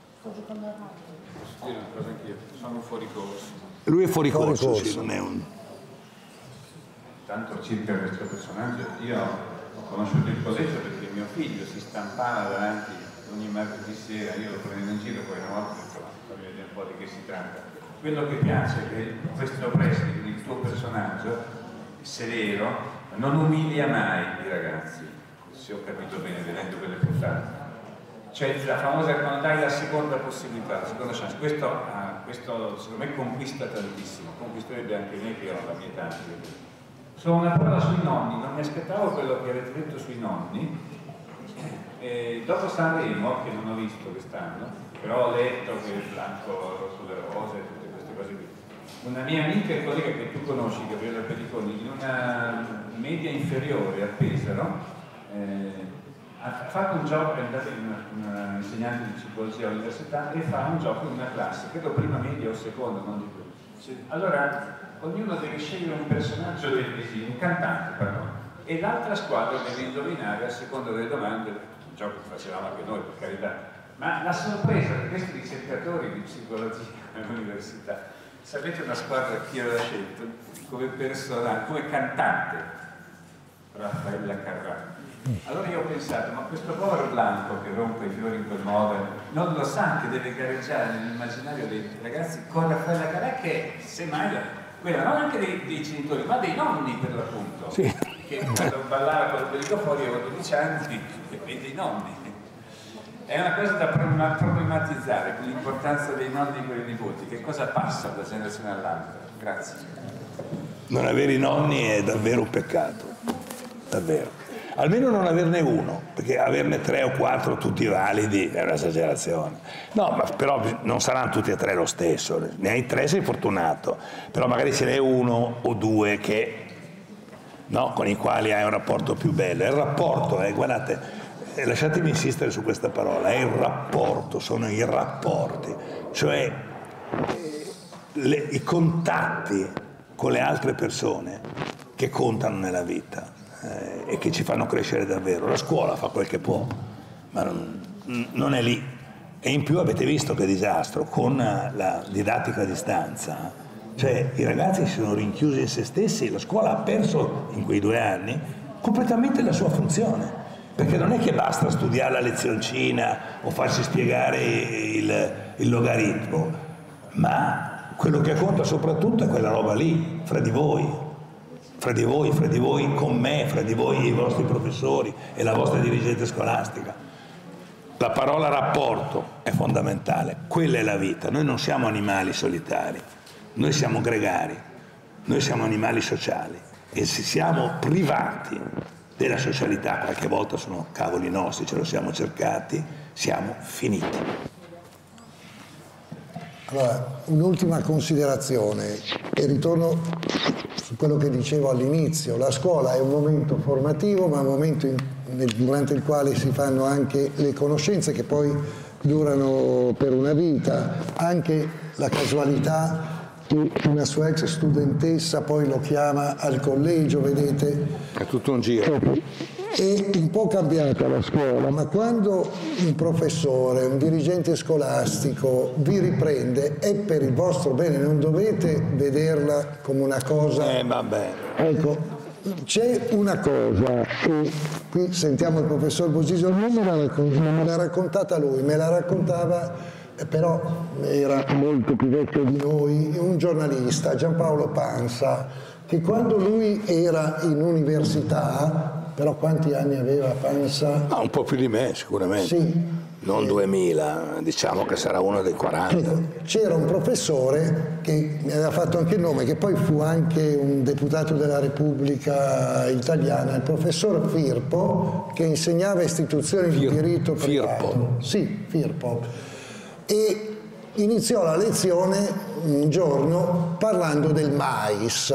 Sono fuori corso. Lui è fuori corso, sì, non è un... Tanto circa questo personaggio, io ho conosciuto il collegio perché mio figlio si stampava davanti ogni martedì sera, io lo prendevo in giro, poi una volta ho detto, fammi vedere un po' di che si tratta. Quello che piace è che questo preside, il tuo personaggio, severo, non umilia mai i ragazzi, se ho capito bene vedendo quelle puntate. Cioè la famosa quando dai la seconda possibilità, la seconda chance, questo secondo me conquista tantissimo, conquisterebbe anche me che ho la mia età. Solo una parola sui nonni, non mi aspettavo quello che avete detto sui nonni, dopo Sanremo, che non ho visto quest'anno, però ho letto che il Blanco sulle rose e tutte queste cose qui. Una mia amica e collega che tu conosci, Gabriella Pediconi, in una media inferiore a Pesaro, ha fatto un gioco, è andata una insegnante di psicologia all'università e fa un gioco in una classe, credo prima media o seconda, non di più. Allora ognuno deve scegliere un personaggio televisivo, un cantante, pardon, e l'altra squadra deve indovinare a seconda delle domande, un gioco che facevamo anche noi per carità, ma la sorpresa di questi ricercatori di psicologia all'università, sapete una squadra chi aveva scelto come personaggio, come cantante? Raffaella Carrà. Allora io ho pensato, ma questo povero Blanco che rompe i fiori in quel modo non lo sa che deve gareggiare nell'immaginario dei ragazzi con Raffaella Carrà, che semmai quella non anche dei genitori ma dei nonni per l'appunto, sì, che quando ballava con il fuori avevo 12 anni e dei nonni. È una cosa da problematizzare, l'importanza dei nonni per i nipoti, che cosa passa da generazione all'altra. Grazie. Non avere i nonni è davvero un peccato, davvero. Almeno non averne uno, perché averne 3 o 4 tutti validi è un'esagerazione. No, ma però non saranno tutti e 3 lo stesso, ne hai 3 sei fortunato, però magari ce n'è 1 o 2 che, no, con i quali hai un rapporto più bello. Il rapporto, guardate, lasciatemi insistere su questa parola, è il rapporto, sono i rapporti, cioè i contatti con le altre persone che contano nella vita. E che ci fanno crescere davvero. La scuola fa quel che può, ma non è lì. E in più avete visto che disastro con la didattica a distanza, cioè i ragazzi si sono rinchiusi in se stessi, la scuola ha perso in quei 2 anni completamente la sua funzione, perché non è che basta studiare la lezioncina o farsi spiegare il logaritmo, ma quello che conta soprattutto è quella roba lì, fra di voi con me, fra di voi e i vostri professori e la vostra dirigente scolastica. La parola rapporto è fondamentale, quella è la vita. Noi non siamo animali solitari, noi siamo gregari, noi siamo animali sociali e se siamo privati della socialità, qualche volta sono cavoli nostri, ce lo siamo cercati, siamo finiti. Allora, un'ultima considerazione e ritorno su quello che dicevo all'inizio. La scuola è un momento formativo, ma un momento durante il quale si fanno anche le conoscenze che poi durano per una vita, anche la casualità che una sua ex studentessa poi lo chiama al collegio, vedete? È tutto un giro. È un po' cambiata la scuola, ma quando un professore, un dirigente scolastico vi riprende è per il vostro bene, non dovete vederla come una cosa... vabbè. Ecco, c'è una cosa, e qui sentiamo il professor Bosisio, non me l'ha raccontata lui, me la raccontava, però era molto più vecchio di noi, un giornalista, Giampaolo Pansa, che quando lui era in università... Però quanti anni aveva Pansa? Un po' più di me sicuramente. Sì. Non 2000, diciamo che sarà uno dei 40. C'era un professore che mi aveva fatto anche il nome, che poi fu anche un deputato della Repubblica Italiana, il professor Firpo, che insegnava istituzioni di diritto privato. Firpo? Sì, Firpo. E iniziò la lezione un giorno parlando del mais.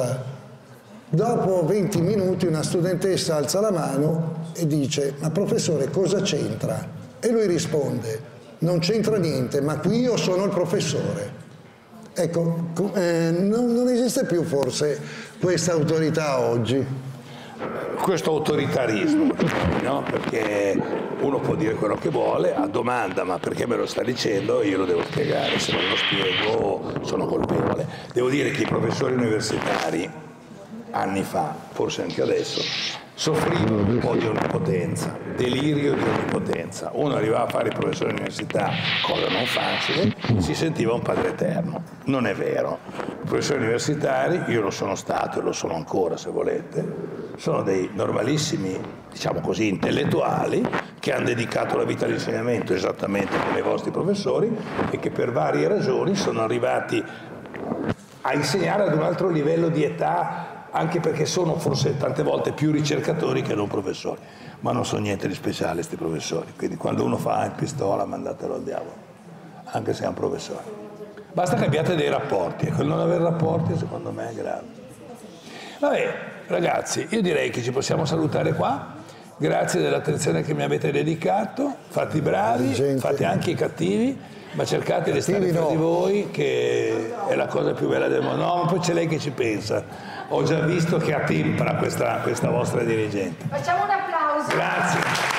Dopo 20 minuti una studentessa alza la mano e dice: ma professore, cosa c'entra? E lui risponde: non c'entra niente, ma qui io sono il professore. Ecco, non esiste più forse questa autorità oggi. Questo autoritarismo, no? Perché uno può dire quello che vuole, a domanda ma perché me lo sta dicendo, io lo devo spiegare, se non lo spiego sono colpevole. Devo dire che i professori universitari anni fa, forse anche adesso, soffrivano un po' di onnipotenza, delirio di onnipotenza. Uno arrivava a fare il professore all'università, cosa non facile, si sentiva un padre eterno. Non è vero. I professori universitari, io lo sono stato e lo sono ancora se volete, sono dei normalissimi, diciamo così, intellettuali che hanno dedicato la vita all'insegnamento esattamente come i vostri professori e che per varie ragioni sono arrivati a insegnare ad un altro livello di età, anche perché sono forse tante volte più ricercatori che non professori, ma non sono niente di speciale questi professori, quindi quando uno fa in pistola mandatelo al diavolo, anche se è un professore. Basta che abbiate dei rapporti, e quel non avere rapporti secondo me è grave. Vabbè, ragazzi, io direi che ci possiamo salutare qua, grazie dell'attenzione che mi avete dedicato, fate i bravi, fate anche i cattivi, ma cercate di stare tra di voi, che è la cosa più bella del mondo. No, ma poi c'è lei che ci pensa. Ho già visto che attempera questa vostra dirigente. Facciamo un applauso. Grazie.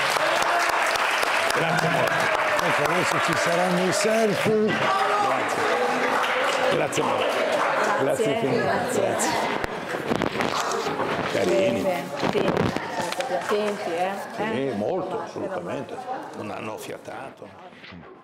Grazie molto. Ecco, adesso ci saranno i selfie. Grazie. Grazie molto. Grazie infinito. Grazie. Carini. Attenti, Sì, molto, assolutamente. Non hanno fiatato.